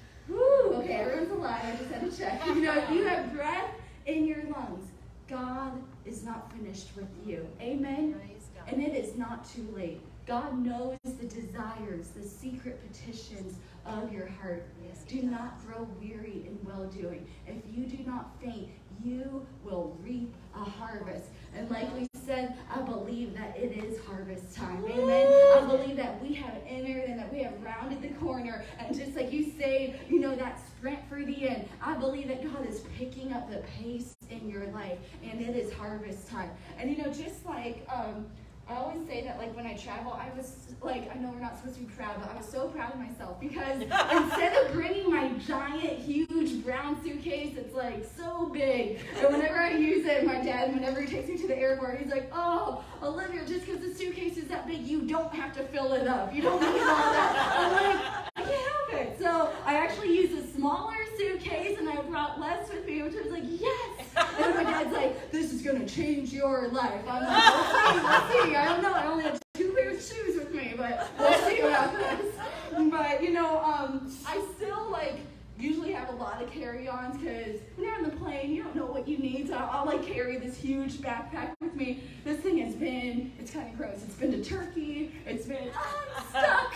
Woo, okay, everyone's alive. I just had to check. You know, if you have breath in your lungs, God is not finished with you. Amen? And it is not too late. God knows the desires, the secret petitions of your heart. Do not grow weary in well-doing. If you do not faint, you will reap a harvest. And like we said, I believe that it is harvest time. Amen. I believe that we have entered and that we have rounded the corner. And just like you say, you know, that sprint for the end, I believe that God is picking up the pace in your life. And it is harvest time. And you know, just like um, I always say that, like, when I travel, I was, like, I know we're not supposed to be proud, but I was so proud of myself because instead of bringing my giant, huge brown suitcase, it's, like, so big, and whenever I use it, my dad, whenever he takes me to the airport, he's like, oh, Olivia, just because the suitcase is that big, you don't have to fill it up. You don't need all that. I'm like, I can't help it. So I actually used a smaller suitcase, and I brought Les with me, which I was like, yes. And my dad's like, this is going to change your life. I'm like, we'll see, we'll see. I don't know. I only have two pairs of shoes with me, but we'll see what happens. But, you know, um, I still, like, usually have a lot of carry-ons because when you're on the plane, you don't know what you need. So I'll, like, carry this huge backpack with me. This thing has been, it's kind of gross. It's been to Turkey. It's been, I'm stuck.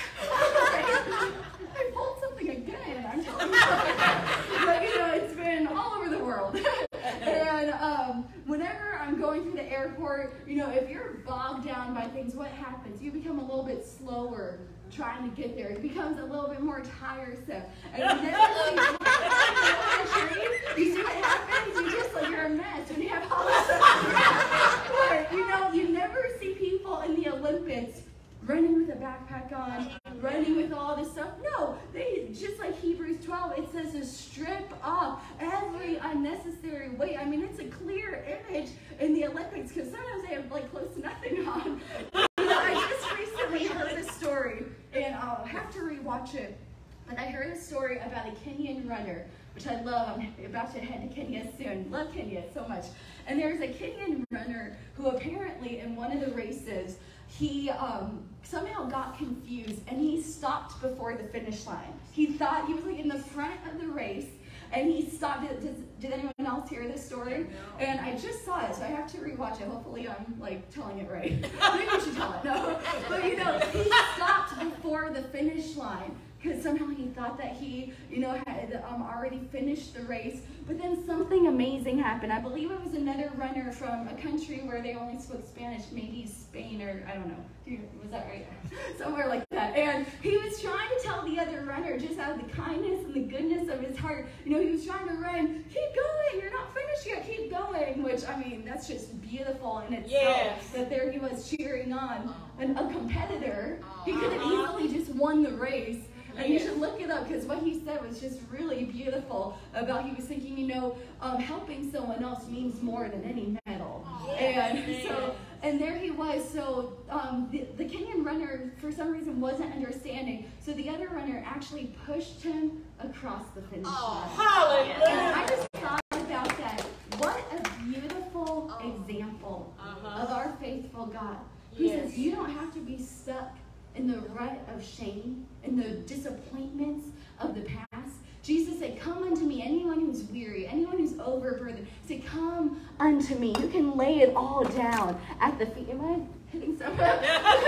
I pulled something again. I'm telling you. But, you know, it's been all over the world. And um, whenever I'm going through the airport, you know, if you're bogged down by things, what happens? You become a little bit slower trying to get there. It becomes a little bit more tiresome. And you never see you see what happens? You just like, you're a mess when you have all this stuff. But, you know, you never see people in the Olympics running with a backpack on, running with all this stuff. No, they, just like Hebrews twelve, it says to strip off every unnecessary weight. I mean, it's a clear image in the Olympics because sometimes they have like close to nothing on. You know, I just recently heard a story, and I'll have to rewatch it, but I heard a story about a Kenyan runner, which I love. I'm about to head to Kenya soon. Love Kenya so much. And there's a Kenyan runner who apparently in one of the races, he um, somehow got confused and he stopped before the finish line. He thought he was like in the front of the race and he stopped. Did, did anyone else hear this story? No. And I just saw it, so I have to rewatch it. Hopefully I'm like telling it right. Maybe you should tell it. No. But you know, he stopped before the finish line because somehow he thought that he, you know, had um, already finished the race. But then something amazing happened. I believe it was another runner from a country where they only spoke Spanish, maybe Spain or I don't know. Was that right? Somewhere like that. And he was trying to tell the other runner, just out of the kindness and the goodness of his heart, you know, he was trying to run, keep going, you're not finished yet, keep going. Which, I mean, that's just beautiful in itself. Yes. That there he was cheering on an, a competitor. He could have easily just won the race. And you should look it up, because what he said was just really beautiful about, he was thinking, you know, um, helping someone else means more than any medal. And so, and there he was. So um, the, the Kenyan runner, for some reason, wasn't understanding. So the other runner actually pushed him across the finish line. Oh, hallelujah. And I just thought about that. What a beautiful example uh-huh. of our faithful God. He yes. says, you don't have to be stuck in the rut of shame, in the disappointments of the past. Jesus said, come unto me, anyone who's weary, anyone who's overburdened. Say, come unto me. You can lay it all down at the feet. Am I hitting someone?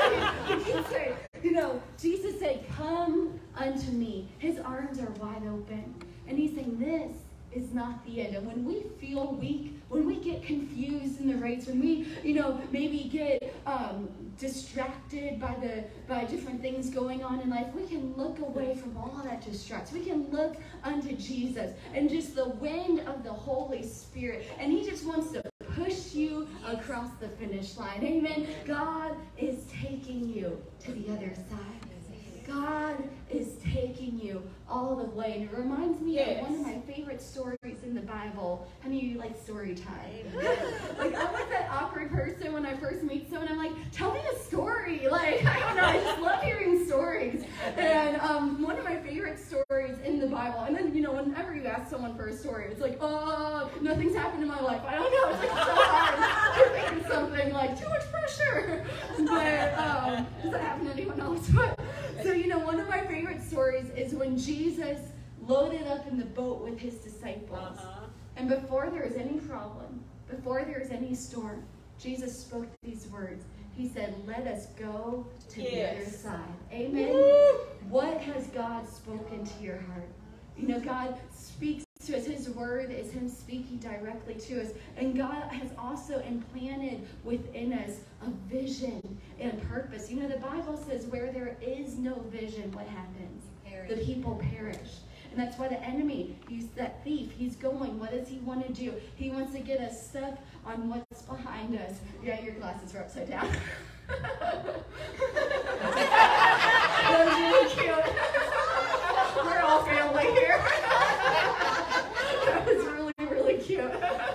You know, Jesus said, come unto me. His arms are wide open. And he's saying, this is not the end. And when we feel weak, when we get confused in the race, when we, you know, maybe get um, distracted by the by different things going on in life, we can look away from all that distracts. We can look unto Jesus and just the wind of the Holy Spirit. And he just wants to push you across the finish line. Amen. God is taking you to the other side. God is taking you all the way. And it reminds me yes. of one of my favorite stories in the Bible. How many of you like story time? Like, I'm like that awkward person when I first meet someone. I'm like, tell me a story. Like, I don't know. I just love hearing stories. And um, one of my favorite stories in the Bible. And then, you know, whenever you ask someone for a story, it's like, oh, nothing's happened in my life. I don't know. It's like so hard. You're thinking something like, too much pressure. But um, does that happen to anyone else? But, so, you know, one of my favorite stories is when Jesus loaded up in the boat with his disciples. Uh-huh. And before there was any problem, before there was any storm, Jesus spoke these words. He said, let us go to yes. the other side. Amen. Woo! What has God spoken to your heart? You know, God speaks to us. His word is him speaking directly to us. And God has also implanted within us a vision and purpose. You know, the Bible says where there is no vision, what happens? Perish. The people perish. And that's why the enemy, he's that thief, he's going. What does he want to do? He wants to get us stuck on what's behind us. Yeah, your glasses are upside down. That was really cute. We're all family here. That was really, really cute.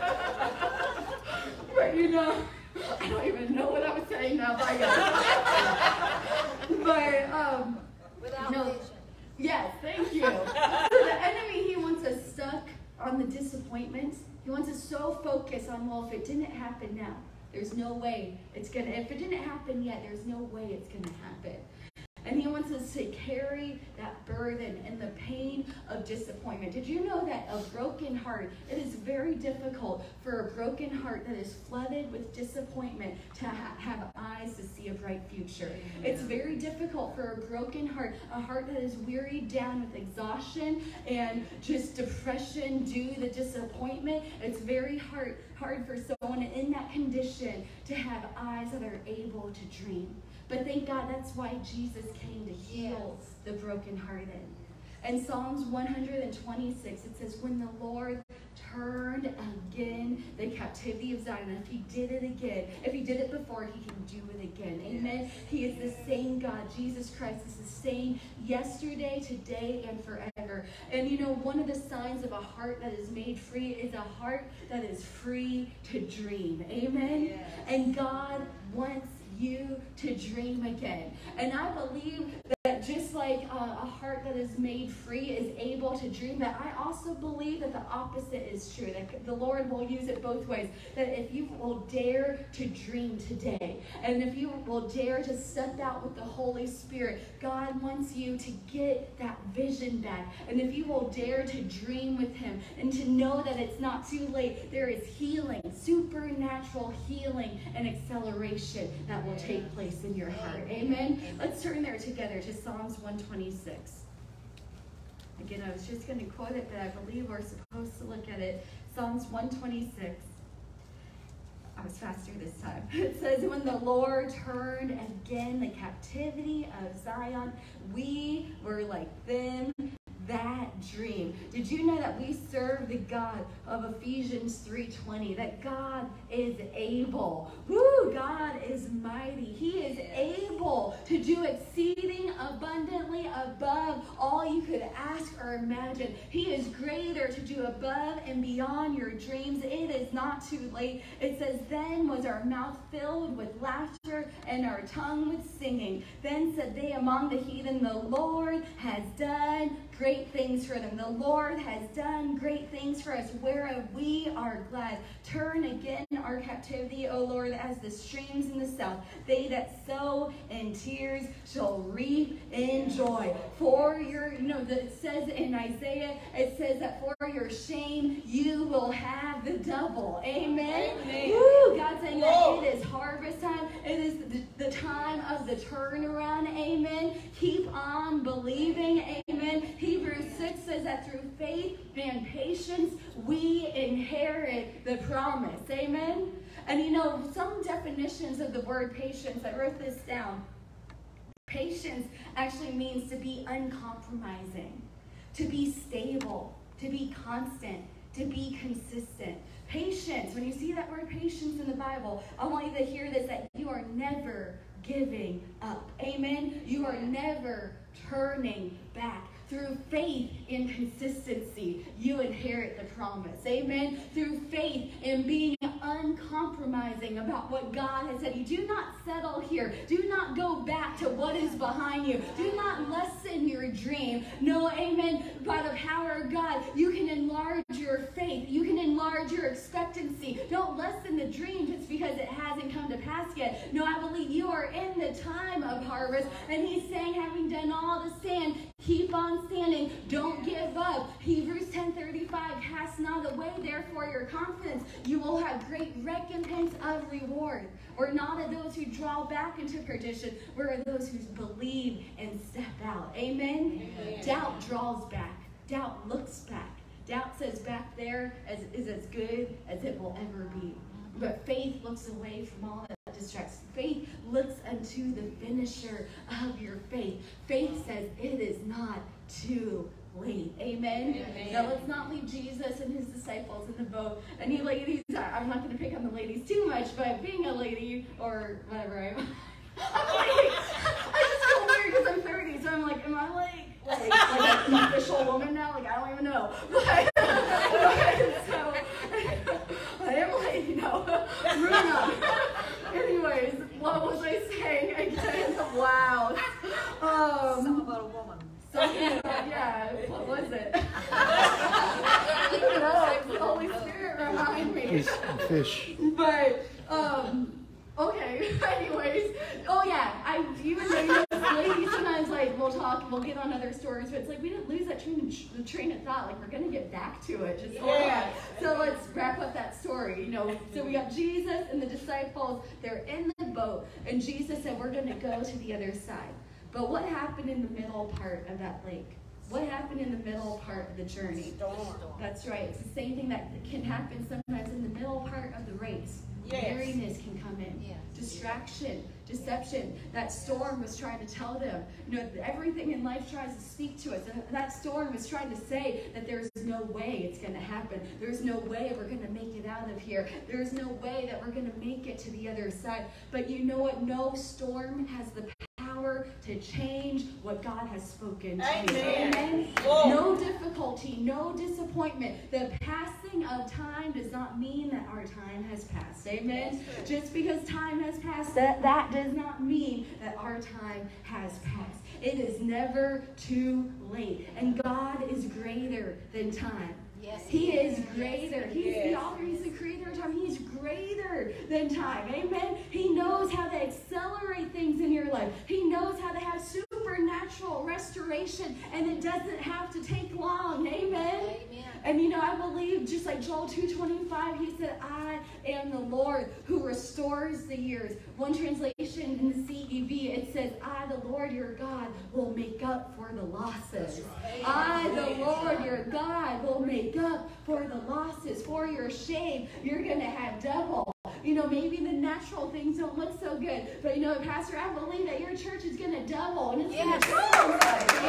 But you know, I don't even know what I was saying now, but I guess. But, um, without you know, vision. Yes, thank you. So the enemy, he wants us stuck on the disappointments. He wants us so focused on, well, if it didn't happen now, there's no way it's going to, if it didn't happen yet, there's no way it's going to happen. And he wants us to carry that burden and the pain of disappointment. Did you know that a broken heart, it is very difficult for a broken heart that is flooded with disappointment to ha have eyes to see a bright future. Yeah. It's very difficult for a broken heart, a heart that is wearied down with exhaustion and just depression due to the disappointment. It's very hard, hard for someone in that condition to have eyes that are able to dream. But thank God that's why Jesus came to heal yes. the brokenhearted. And Psalms one twenty-six, it says, when the Lord turned again the captivity of Zion, if he did it again, if he did it before, he can do it again. Amen. Yes. He is the same God. Jesus Christ is the same yesterday, today, and forever. And you know, one of the signs of a heart that is made free is a heart that is free to dream. Amen. Yes. And God wants you to dream again. And I believe that just like uh, a heart that is made free is able to dream, that I also believe that the opposite is true, that the Lord will use it both ways. That if you will dare to dream today, and if you will dare to step out with the Holy Spirit, God wants you to get that vision back. And if you will dare to dream with him and to know that it's not too late, there is healing, supernatural healing and acceleration that will take place in your heart. Amen. Let's turn there together to Psalms one twenty-six. Again, I was just going to quote it, but I believe we're supposed to look at it. Psalms one twenty-six. I was faster this time. It says, when the Lord turned again the captivity of Zion, we were like them that dream. Did you know that we serve the God of Ephesians three twenty? That God is able. Woo! God is mighty. He is able to do exceeding abundantly above all you could ask or imagine. He is greater to do above and beyond your dreams. It is not too late. It says, then was our mouth filled with laughter and our tongue with singing. Then said they among the heathen, the Lord has done great things for them. The Lord has done great things for us, whereof we are glad. Turn again our captivity, O Lord, as the streams in the south. They that sow in tears shall reap in joy. For your, you know, it says in Isaiah, it says that for your shame, you will have the double. Amen? Amen. Woo! God's saying that it is harvest time. It is the, the time of the turnaround. Amen. Keep on believing. Amen. Hebrews six says that through faith and patience, we inherit the promise. Amen. And you know, some definitions of the word patience, I wrote this down. Patience actually means to be uncompromising, to be stable, to be constant, to be consistent. Patience, when you see that word patience in the Bible, I want you to hear this, that you are never giving up. Amen. You are never turning back. Through faith in consistency, you inherit the promise. Amen. Through faith in being uncompromising about what God has said. You do not settle here. Do not go back to what is behind you. Do not lessen your dream. No, amen. By the power of God, you can enlarge your faith. You can enlarge your expectancy. Don't lessen the dream just because it hasn't come to pass yet. No, I believe you are in the time of harvest. And he's saying, having done all to stand, keep on standing. Don't give up. Hebrews ten thirty-five, cast not away therefore your confidence. You will have great recompense of reward. Or not of those who draw back into perdition, but are those who believe and step out. Amen? Amen. Doubt draws back. Doubt looks back. Doubt says back there as, is as good as it will ever be. But faith looks away from all that distracts. Faith looks unto the finisher of your faith. Faith says it is not too late. Amen? Amen. Now let's not leave Jesus and his disciples in the boat. Any ladies, I'm not going to pick on the ladies too much, but being a lady or whatever, I'm, I'm like, I just feel weird because I'm thirty, so I'm like, am I like, like, like an official woman now? Like, I don't even know. But, but so, I am like, you know, Runa. Anyways, what was I saying again? Wow. Um, Something about a woman. Something about, yeah, what was it? I don't know, the Holy Spirit remind me. Fish. But, um, okay, anyways, oh yeah, I even know ladies sometimes like we'll talk, we'll get on other stories, but it's like we didn't lose that train of, the train of thought. Like we're gonna get back to it. Just yeah. So let's wrap up that story. You know, so we got Jesus and the disciples. They're in the boat, and Jesus said, "We're gonna go to the other side." But what happened in the middle part of that lake? What happened in the middle part of the journey? Storm. That's right. It's the same thing that can happen sometimes in the middle part of the race. Yes. Weariness can come in. Yes. Distraction, deception. That storm was trying to tell them, you know, everything in life tries to speak to us. And that storm was trying to say that there's no way it's going to happen. There's no way we're going to make it out of here. There's no way that we're going to make it to the other side. But you know what? No storm has the power to change what God has spoken to you. Amen. No difficulty, no disappointment. The passing of time does not mean that our time has passed. Amen. Just because time has passed, that, that does not mean that our time has passed. It is never too late. And God is greater than time. Yes, he is greater. He's yes. the author. He's the creator of time. He's greater than time. Amen. He knows how to accelerate things in your life. He knows how to have supernatural restoration, and it doesn't have to take long. Amen. Amen. And you know, I believe, just like Joel two twenty-five, he said, I am the Lord who restores the years. One translation version in the C E V, it says, I, the Lord your God, will make up for the losses. Right. I, the Lord your God, will make up for the losses, for your shame. You're going to have double. You know, maybe the natural things don't look so good, but you know, Pastor, I believe that your church is going to double, and it's yes. going to double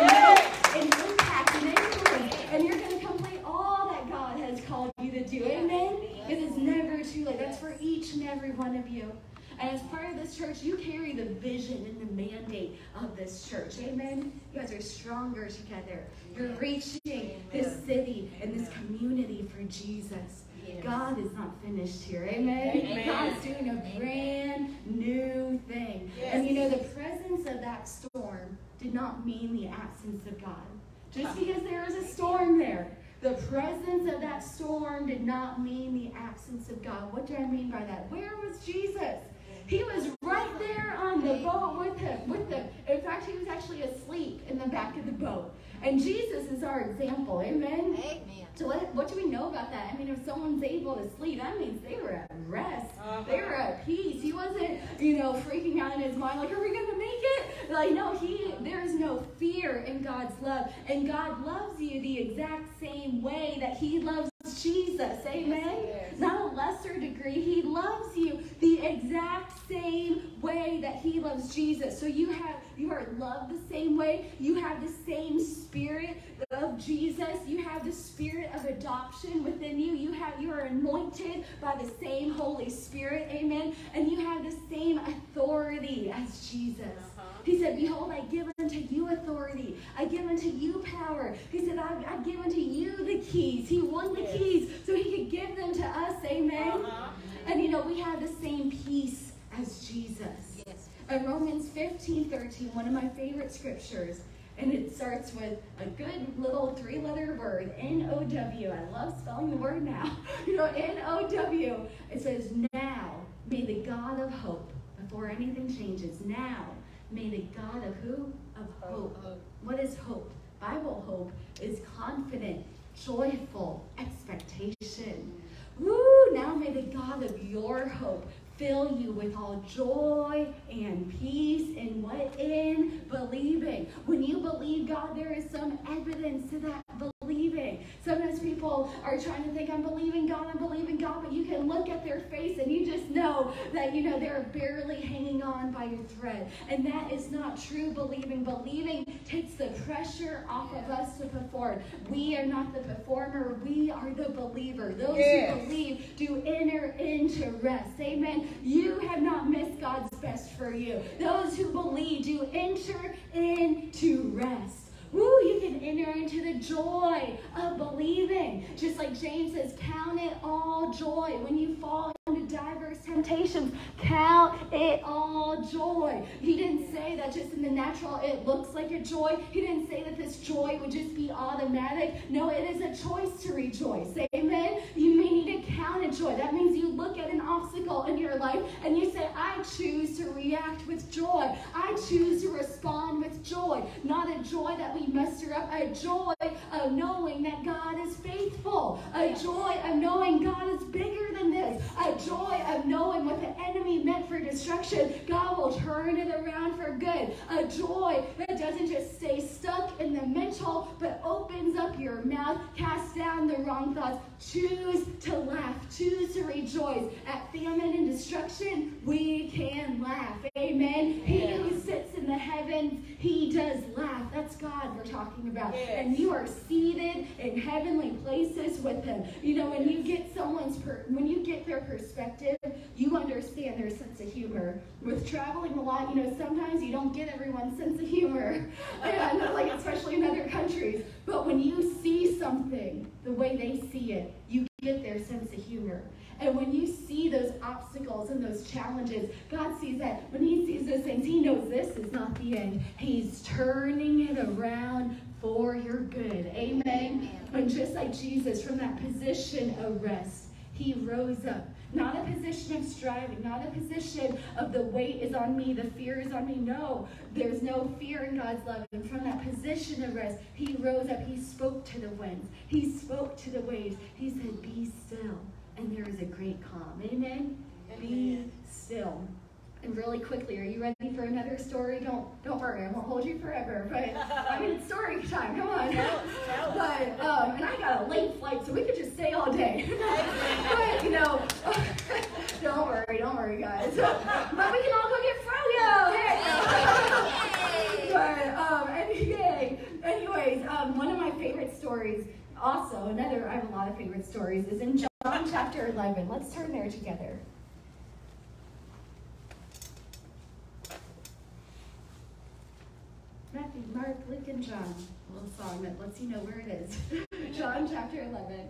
yes. and, and impact and influence, and you're going to complete all that God has called you to do. Amen? Yes. It is never too late. That's for each and every one of you. And as part of this church, you carry the vision and the mandate of this church. Amen? You guys are stronger together. You're reaching Amen. This city and this community for Jesus. Yes. God is not finished here. Amen? Amen? God's doing a brand new thing. Yes. And you know, the presence of that storm did not mean the absence of God. Just because there is a storm there, the presence of that storm did not mean the absence of God. What do I mean by that? Where was Jesus? He was right there on the boat with him. With them. In fact, he was actually asleep in the back of the boat. And Jesus is our example. Amen? Amen. So what, what do we know about that? I mean, if someone's able to sleep, that means they were at rest. Uh-huh. They were at peace. He wasn't, you know, freaking out in his mind like, are we going to make it? Like, no, he, there's no fear in God's love. And God loves you the exact same way that he loves Jesus. Amen? Yes. Not a lesser degree. He loves you the exact same way that he loves Jesus. So you have, you are loved the same way. You have the same spirit of Jesus. You have the spirit of adoption within you. You have, you are anointed by the same Holy Spirit. Amen. And you have the same authority as Jesus. Uh-huh. He said, behold, I give unto you authority. I give unto you power. He said, I, I give unto you the keys. He won the yes. keys so he could give them to us. Amen. Uh-huh. And you know, we have the same peace as Jesus. Yes. In Romans fifteen thirteen, one of my favorite scriptures, and it starts with a good little three-letter word, N O W. I love spelling the word now. You know, N O W. It says, now may the God of hope, before anything changes, now may the God of who? Of hope. hope. What is hope? Bible hope is confident, joyful expectation. Woo! Now may the God of your hope fill you with all joy and peace in what? In believing. When you believe God, there is some evidence to that believing. Sometimes people are trying to think, I'm believing God, I'm believing God, but you can look at their face and you just know that, you know, they're barely hanging on by your thread. And that is not true believing. Believing takes the pressure off of us to perform. We are not the performer, we are the believer. Those yes. who believe do enter into rest. Amen. You have not missed God's best for you. Those who believe do enter into rest. Woo, you can enter into the joy of believing. Just like James says, count it all joy. When you fall into diverse temptations, count it all joy. He didn't say that just in the natural it looks like a joy. He didn't say that this joy would just be automatic. No, it is a choice to rejoice. Amen? You may need to count it joy. That means you look at an obstacle in your life and you say, I choose to react with joy. I choose to respond with joy. Not a joy that we muster up, a joy of knowing that God is faithful, a joy of knowing God is bigger than this, a joy of knowing what the enemy meant for destruction, God will turn it around for good, a joy that doesn't just stay stuck in the mental, but opens up your mouth, casts down the wrong thoughts, choose to laugh, choose to rejoice. At famine and destruction, we can laugh. Amen. He who sits in the heavens, he does laugh. That's God we're talking about. Yes. And you are seated in heavenly places with him. You know, when you get someone's, per when you get their perspective, you understand their sense of humor. With traveling a lot, you know, sometimes you don't get everyone's sense of humor. And, like, especially in other countries. But when you see something the way they see it, you get their sense of humor. And when you see those obstacles and those challenges, God sees that. When he sees those things, he knows this is not the end. He's turning it around for your good. Amen. And just like Jesus, from that position of rest, he rose up. Not a position of striving, not a position of the weight is on me, the fear is on me. No, there's no fear in God's love. And from that position of rest, he rose up. He spoke to the winds. He spoke to the waves. He said, be still. And there is a great calm. Amen? Amen. Be still. And really quickly, are you ready for another story? Don't don't worry, I won't hold you forever. But I mean, it's story time. Come on. But um, and I got a late flight, so we could just stay all day. But you know, don't worry, don't worry, guys. But we can all go get froyo. But um, anyway, anyways, um, one of my favorite stories. Also, another I have a lot of favorite stories is in John chapter eleven. Let's turn there together. Matthew, Mark, Luke, and John. A little song that lets you know where it is. John chapter eleven.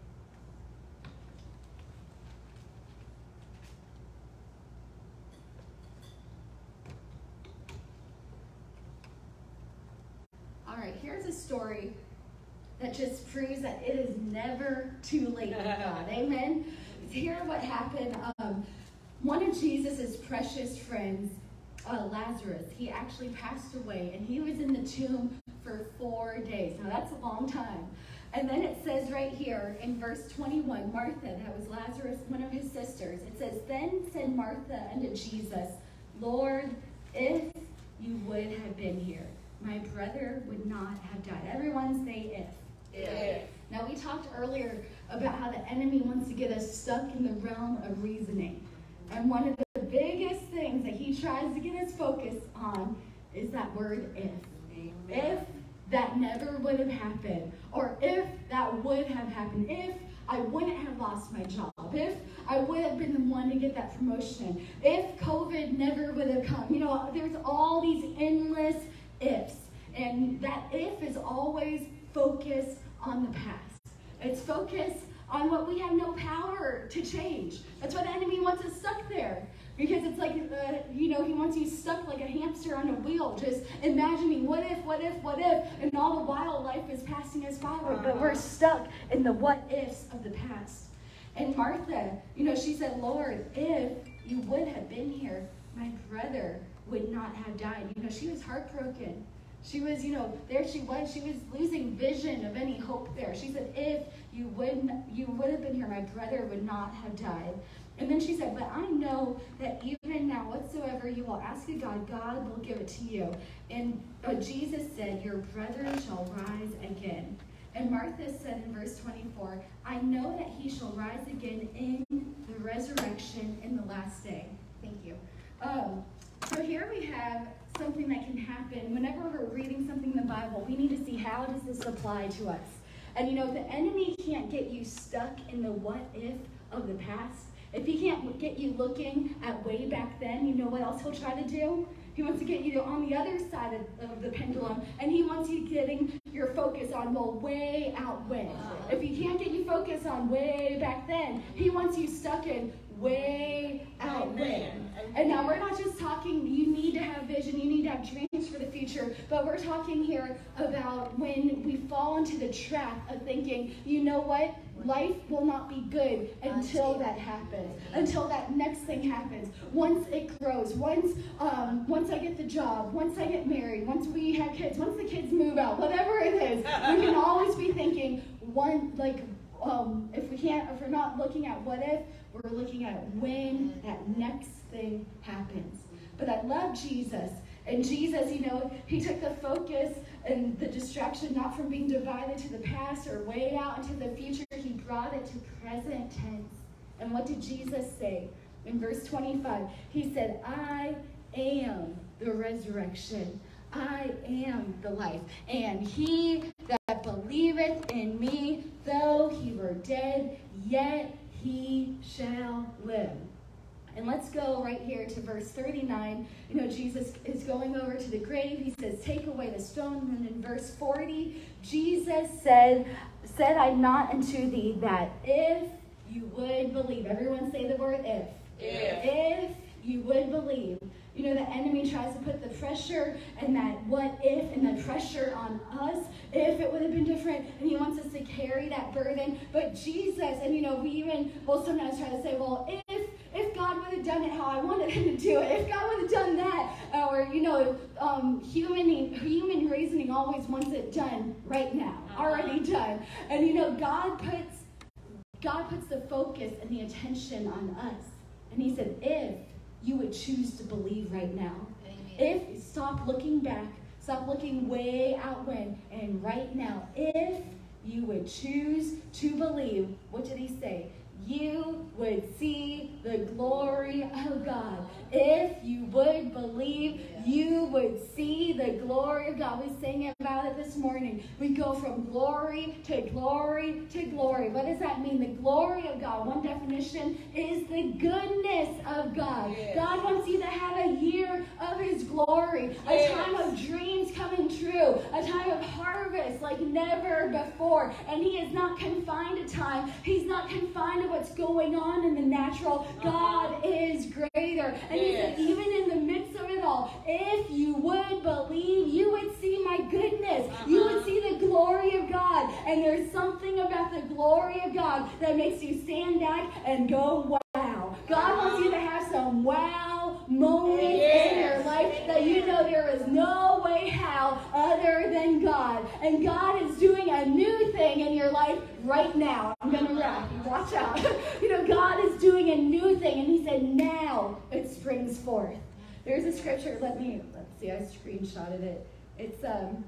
All right, here's a story that just proves that it is never too late with God. Amen? Hear what happened. Um, one of Jesus' precious friends, Uh, Lazarus, he actually passed away, and he was in the tomb for four days. Now that's a long time. And then it says right here in verse twenty-one, Martha, that was Lazarus, one of his sisters, it says, "Then said Martha unto Jesus, Lord, if you would have been here, my brother would not have died." Everyone say if. If. Now we talked earlier about how the enemy wants to get us stuck in the realm of reasoning. And one of the biggest things that he tries to get us focused on is that word if. Amen. If that never would have happened, or if that would have happened, if I wouldn't have lost my job, if I would have been the one to get that promotion, if COVID never would have come. You know, there's all these endless ifs. And that if is always focused on the past. It's focused on what we have no power to change. That's why the enemy wants us stuck there. Because it's like, uh, you know, he wants you stuck like a hamster on a wheel, just imagining what if, what if, what if, and all the while life is passing us by, but we're stuck in the what ifs of the past. And Martha, you know, she said, Lord, if you would have been here, my brother would not have died. You know, she was heartbroken. She was, you know, there she was. She was losing vision of any hope there. She said, if you would, you would have been here, my brother would not have died. And then she said, but I know that even now, whatsoever you will ask of God, God will give it to you. And uh, Jesus said, your brother shall rise again. And Martha said in verse twenty-four, I know that he shall rise again in the resurrection in the last day. Thank you. Um, so here we have something that can happen. Whenever we're reading something in the Bible, we need to see, how does this apply to us? And you know, the enemy can't get you stuck in the what if of the past. If he can't get you looking at way back then, you know what else he'll try to do? He wants to get you on the other side of, of the pendulum, and he wants you getting your focus on, well, way out when. If he can't get you focused on way back then, he wants you stuck in way out when. And now we're not just talking, you need to have vision, you need to have dreams for the future, but we're talking here about when we fall into the trap of thinking, you know what? Life will not be good until that happens, until that next thing happens. Once it grows, once um, once I get the job, once I get married, once we have kids, once the kids move out, whatever it is, we can always be thinking, one, like, um, if we can't, if we're not looking at what if, we're looking at when that next thing happens. But I love Jesus. And Jesus, you know, he took the focus and the distraction not from being divided to the past or way out into the future. He brought it to present tense. And what did Jesus say? In verse twenty-five, he said, I am the resurrection. I am the life. And he that believeth in me, though he were dead, yet he shall live. And let's go right here to verse thirty-nine. You know, Jesus is going over to the grave. He says, take away the stone. And in verse forty, Jesus said, said I not unto thee that if you would believe. Everyone say the word if. If. If you would believe. You know, the enemy tries to put the pressure and that what if and the pressure on us, if it would have been different, and he wants us to carry that burden. But Jesus, and you know, we even will sometimes try to say, well, if if God would have done it how I wanted him to do it, if God would have done that, or, you know, um, human, human reasoning always wants it done right now, already done. And, you know, God puts, God puts the focus and the attention on us. And he said, if you would choose to believe right now. Amen. If, stop looking back, stop looking way out when, and right now, if you would choose to believe, what did he say? You would see the glory of God. If you would believe, you would see the glory of God. We sang about it this morning. We go from glory to glory to glory. What does that mean? The glory of God. One definition is the goodness of God. Yes. God wants you to have a year of his glory. Yes. A time of dreams coming true. A time of harvest like never before. And he is not confined to time. He's not confined to what's going on in the natural. God is greater. And he said, even in the midst of it all, if you would believe, you would see my goodness. Uh-huh. You would see the glory of God. And there's something about the glory of God that makes you stand back and go, wow. God wants you to have some wow moments yes. in your life that you know there is no way how other than God. And God is doing a new thing in your life right now. I'm going to wrap. Watch out. You know, God is doing a new thing. And he said, now it springs forth. There's a scripture. Let me, let's see. I screenshotted it. It's um,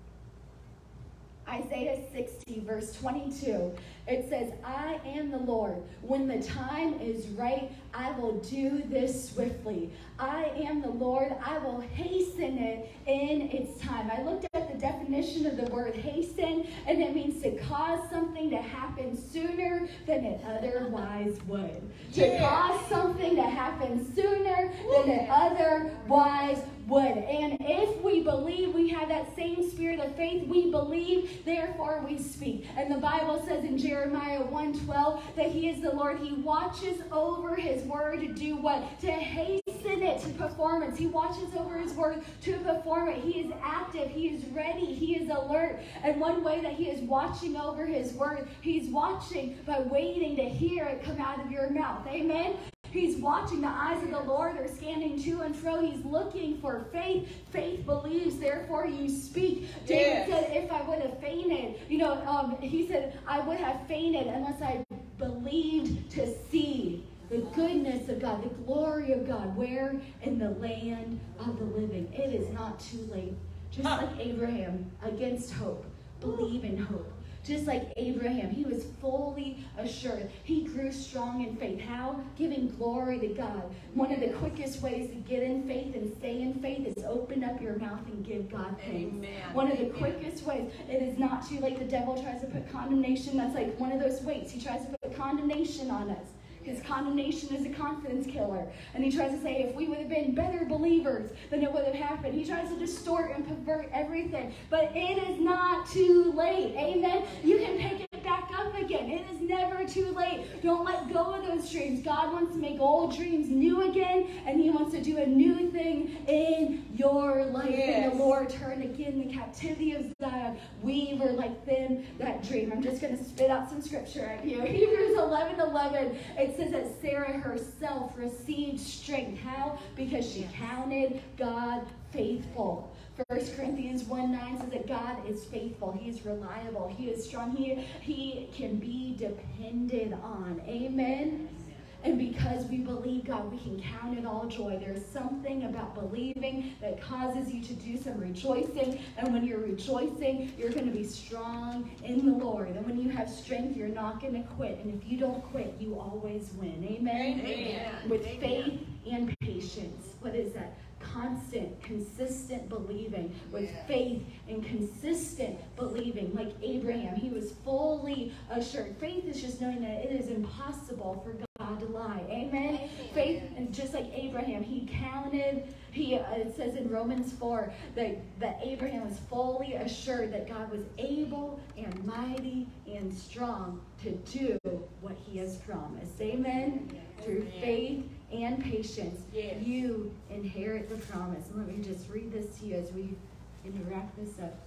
Isaiah sixty, verse twenty-two. It says, I am the Lord. When the time is right, I will do this swiftly. I am the Lord. I will hasten it in its time. I looked at the definition of the word hasten, and it means to cause something to happen sooner than it otherwise would. To yeah. cause something to happen sooner than it otherwise would. And if we believe, we have that same spirit of faith. We believe, therefore we speak. And the Bible says in Jeremiah one twelve that he is the Lord. He watches over his word to do what? To hasten it to performance. He watches over his word to perform it. He is active. He is ready. He is alert. And one way that he is watching over his word, he's watching by waiting to hear it come out of your mouth. Amen? He's watching. The eyes of the Lord are scanning to and fro. He's looking for faith. Faith believes, therefore you speak. David yes. said, if I would have fainted, you know, um, he said, I would have fainted unless I believed to see the goodness of God, the glory of God. Where? In the land of the living. It is not too late. Just like Abraham, against hope, believe in hope. Just like Abraham, he was fully assured. He grew strong in faith. How? Giving glory to God. One of the quickest ways to get in faith and stay in faith is open up your mouth and give God thanks. Amen. One of the Amen. quickest ways. It is not too late. The devil tries to put condemnation. That's like one of those weights. He tries to put condemnation on us. His condemnation is a confidence killer. And he tries to say, if we would have been better believers, then it would have happened. He tries to distort and pervert everything. But it is not too late. Amen? You can pick it back up again. It is never too late. Don't let go of those dreams. God wants to make old dreams new again, and he wants to do a new thing in your life. Yes. When the Lord turned again the captivity of Zion, we were like them that dream. I'm just going to spit out some scripture at you. Hebrews eleven eleven. It says that Sarah herself received strength. How? Because she counted God faithful. First Corinthians one nine says that God is faithful. He is reliable. He is strong. He, he can be depended on. Amen? And because we believe God, we can count it all joy. There's something about believing that causes you to do some rejoicing. And when you're rejoicing, you're going to be strong in the Lord. And when you have strength, you're not going to quit. And if you don't quit, you always win. Amen? Amen. With Amen. faith and patience. What is that? Constant, consistent believing. With yeah. faith and consistent believing. Like Abraham, he was fully assured. Faith is just knowing that it is impossible for God to lie. Amen? Amen. Faith, and just like Abraham, he counted, he, uh, it says in Romans four that, that Abraham was fully assured that God was able and mighty and strong to do what he has promised. Amen? Yes. Through Amen. faith and patience, yes. you inherit the promise. And let me just read this to you as we going to wrap this up.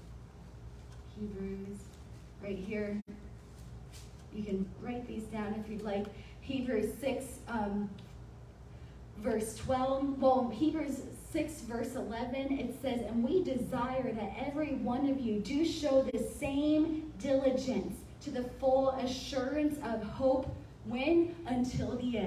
Hebrews, right here. You can write these down if you'd like. Hebrews six, um, verse twelve. Well, Hebrews six, verse eleven, it says, and we desire that every one of you do show the same diligence to the full assurance of hope. When? Until the end.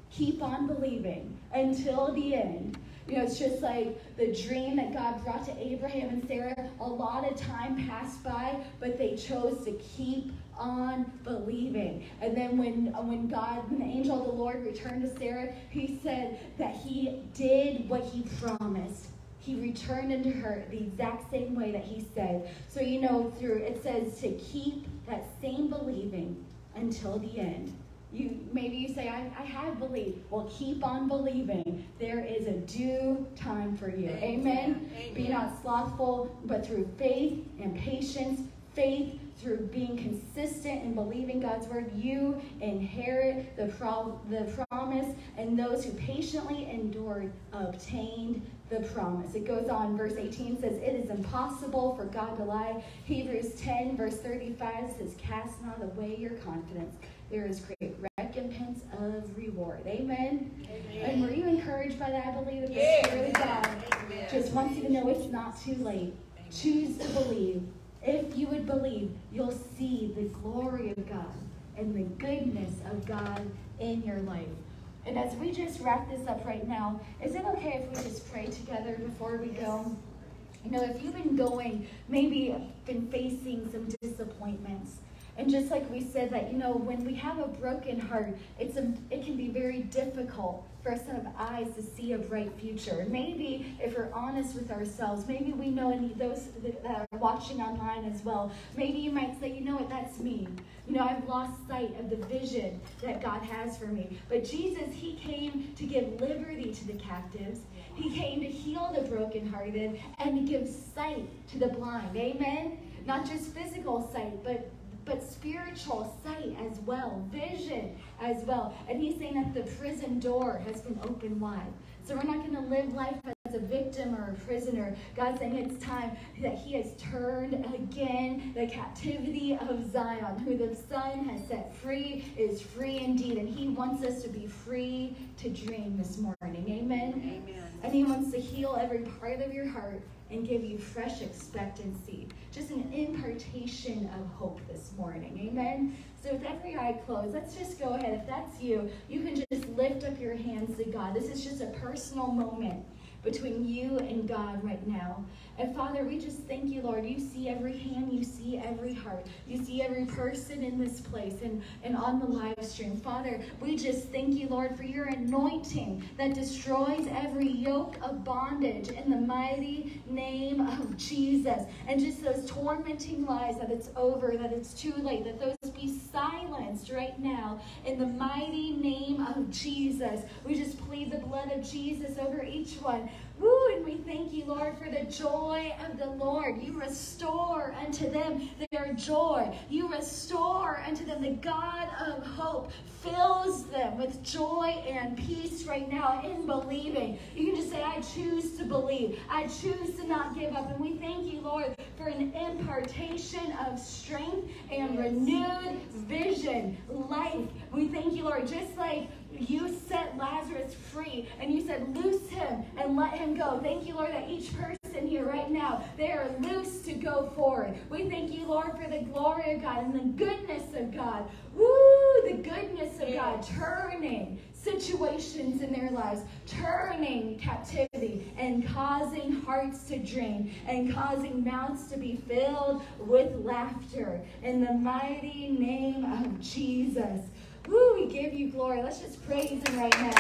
Keep on believing until the end. You know, it's just like the dream that God brought to Abraham and Sarah. A lot of time passed by, but they chose to keep on believing. And then when, when God, when the angel of the Lord returned to Sarah, he said that he did what he promised. He returned unto her the exact same way that he said. So, you know, through it says to keep that same believing until the end. You maybe you say, I, I have believed. Well, keep on believing. There is a due time for you. Amen? Amen. Be not slothful, but through faith and patience, faith through being consistent in believing God's word, you inherit the, pro- the promise, and those who patiently endured obtained the promise. It goes on, verse eighteen says, it is impossible for God to lie. Hebrews ten, verse thirty-five says, cast not away your confidence. There is great recompense of reward. Amen? Amen. And were you encouraged by that? I believe that the yeah. Spirit of God Amen. Just wants you to know it's not too late. Amen. Choose to believe. If you would believe, you'll see the glory of God and the goodness of God in your life. And as we just wrap this up right now, is it okay if we just pray together before we go? You know, if you've been going, maybe been facing some disappointments, and just like we said that, you know, when we have a broken heart, it's a, it can be very difficult for us to have eyes to see a bright future. And maybe if we're honest with ourselves, maybe we know, and those that are watching online as well, maybe you might say, you know what, that's me. You know, I've lost sight of the vision that God has for me. But Jesus, he came to give liberty to the captives. He came to heal the brokenhearted and to give sight to the blind. Amen? Not just physical sight, but but spiritual sight as well, vision as well. And he's saying that the prison door has been opened wide. So we're not going to live life as a victim or a prisoner. God's saying it's time that he has turned again the captivity of Zion. Who the Son has set free is free indeed. And he wants us to be free to dream this morning. Amen? Amen. And he wants to heal every part of your heart and give you fresh expectancy. Just an impartation of hope this morning. Amen? So with every eye closed, let's just go ahead. If that's you, you can just lift up your hands to God. This is just a personal moment between you and God right now. And Father, we just thank you, Lord. You see every hand. You see every heart. You see every person in this place and, and on the live stream. Father, we just thank you, Lord, for your anointing that destroys every yoke of bondage in the mighty name of Jesus. And just those tormenting lies that it's over, that it's too late, that those be silenced right now in the mighty name of Jesus. We just plead the blood of Jesus over each one. Woo, and we thank you, Lord, for the joy of the Lord. You restore unto them their joy. You restore unto them the God of hope. Fills them with joy and peace right now in believing. You can just say, I choose to believe. I choose to not give up. And we thank you, Lord, for an impartation of strength and renewed vision, life. We thank you, Lord, just like you set Lazarus free and you said, loose him and let him go. Thank you, Lord, that each person here right now, they are loose to go forward. We thank you, Lord, for the glory of God and the goodness of God. Woo, the goodness of God, turning situations in their lives, turning captivity and causing hearts to dream and causing mouths to be filled with laughter in the mighty name of Jesus. Woo, we give you glory. Let's just praise him right now.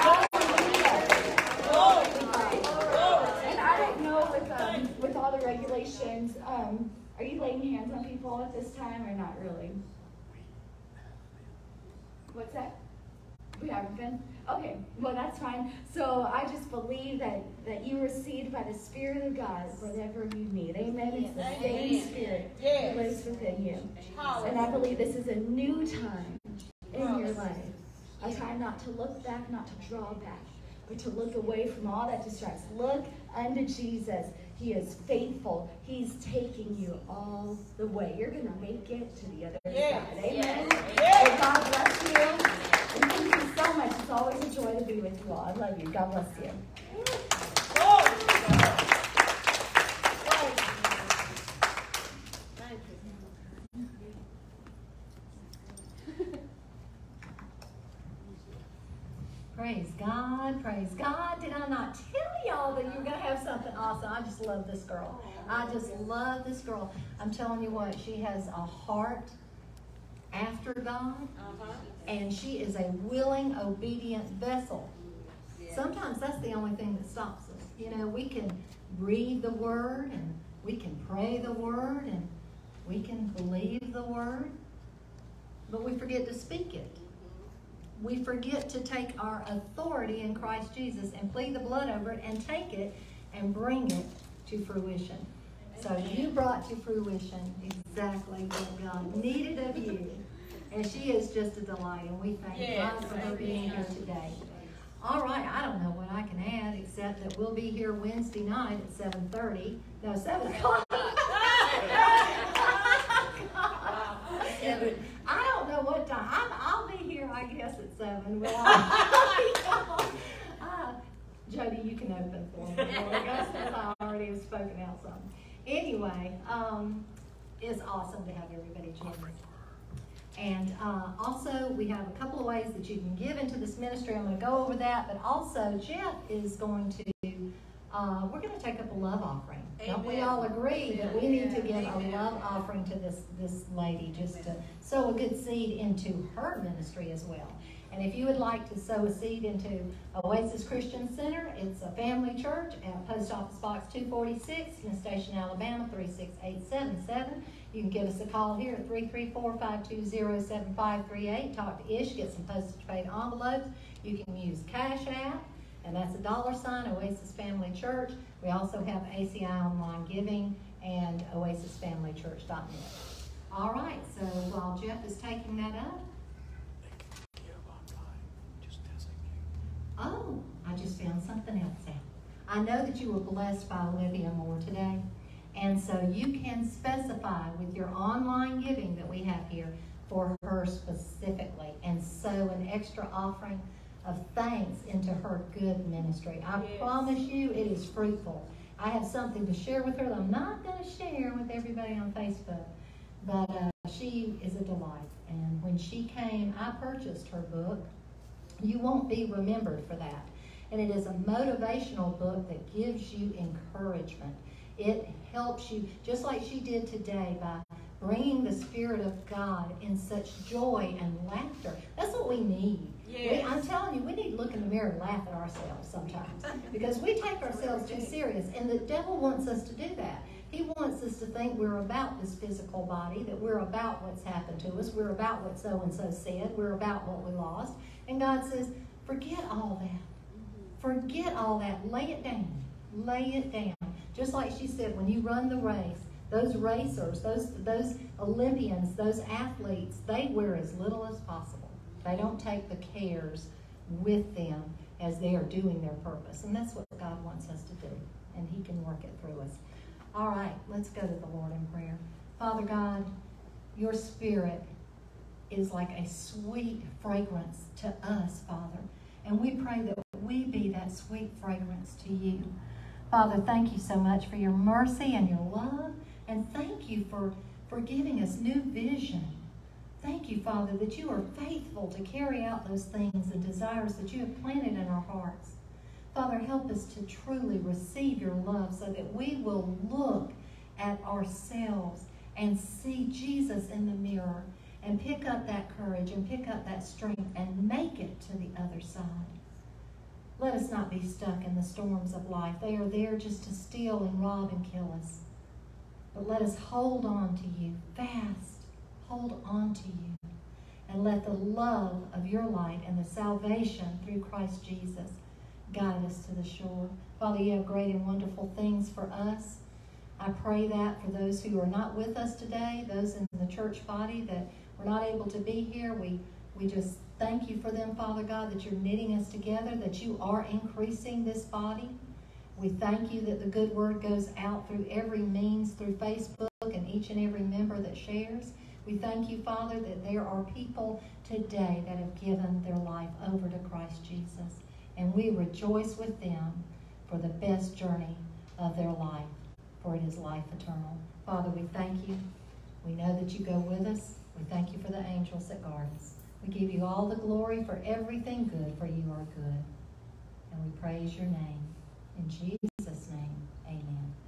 And I don't know with, um, with all the regulations, um, are you laying hands on people at this time or not really? What's that? We haven't been? Okay, well, that's fine. So I just believe that, that you received by the Spirit of God whatever you need. Amen? It's the same Spirit that lives within you. And I believe this is a new time in your life. A time not to look back, not to draw back, but to look away from all that distracts. Look unto Jesus. He is faithful. He's taking you all the way. You're going to make it to the other yeah. side. Amen? Yeah. So God bless you. And thank you so much. It's always a joy to be with you all. I love you. God bless you. praise God, praise God. Did I not tell y'all that you're going to have something awesome? I just love this girl. I just love this girl. I'm telling you what, she has a heart after God, uh-huh. and she is a willing, obedient vessel. Yeah. Sometimes that's the only thing that stops us. You know, we can read the Word, and we can pray the Word, and we can believe the Word, but we forget to speak it. We forget to take our authority in Christ Jesus and plead the blood over it and take it and bring it to fruition. So you brought to fruition exactly what God needed of you. And she is just a delight, and we thank yes, God for her being here today. All right, I don't know what I can add except that we'll be here Wednesday night at seven thirty. No, seven o'clock. I don't know what time. I'm, I'll be here, I guess, at seven. Well, uh, Jody, you can open for me. I already have spoken out some. Anyway, um, it's awesome to have everybody join us. And uh, also, we have a couple of ways that you can give into this ministry. I'm going to go over that. But also, Jeff is going to, uh, we're going to take up a love offering. Amen. Don't we all agree that we need to give a love offering to this, this lady, just to sow a good seed into her ministry as well. And if you would like to sow a seed into Oasis Christian Center, it's a family church at Post Office Box two forty-six in Station, Alabama, three six eight seven seven. You can give us a call here at three three four, five two zero, seven five three eight. Talk to Ish, get some postage paid envelopes. You can use Cash App, and that's a dollar sign, Oasis Family Church. We also have A C I Online Giving and oasis family church dot net. All right, so while Jeff is taking that up, oh, I just found something else out. I know that you were blessed by Olivia Moore today. And so you can specify with your online giving that we have here for her specifically and sow an extra offering of thanks into her good ministry. I yes. promise you it is fruitful. I have something to share with her that I'm not going to share with everybody on Facebook. But uh, she is a delight. And when she came, I purchased her book. You won't be remembered for that. And it is a motivational book that gives you encouragement. It helps you, just like she did today, by bringing the Spirit of God in such joy and laughter. That's what we need. Yes. We, I'm telling you, we need to look in the mirror and laugh at ourselves sometimes. Because we take ourselves too serious. And the devil wants us to do that. He wants us to think we're about this physical body, that we're about what's happened to us, we're about what so-and-so said, we're about what we lost. And God says, forget all that. Forget all that. Lay it down. Lay it down. Just like she said, when you run the race, those racers, those, those Olympians, those athletes, they wear as little as possible. They don't take the cares with them as they are doing their purpose. And that's what God wants us to do. And He can work it through us. All right, let's go to the Lord in prayer. Father God, your Spirit is like a sweet fragrance to us, Father. And we pray that we be that sweet fragrance to you. Father, thank you so much for your mercy and your love. And thank you for, for giving us new vision. Thank you, Father, that you are faithful to carry out those things and desires that you have planted in our hearts. Father, help us to truly receive your love so that we will look at ourselves and see Jesus in the mirror and pick up that courage and pick up that strength and make it to the other side. Let us not be stuck in the storms of life. They are there just to steal and rob and kill us. But let us hold on to you fast. Hold on to you. And let the love of your light and the salvation through Christ Jesus guide us to the shore. Father, you have great and wonderful things for us. I pray that for those who are not with us today, those in the church body that were not able to be here, we, we just thank you for them, Father God, that you're knitting us together, that you are increasing this body. We thank you that the good word goes out through every means, through Facebook and each and every member that shares. We thank you, Father, that there are people today that have given their life over to Christ Jesus. And we rejoice with them for the best journey of their life, for it is life eternal. Father, we thank you. We know that you go with us. We thank you for the angels that guard us. We give you all the glory for everything good, for you are good. And we praise your name. In Jesus' name, amen.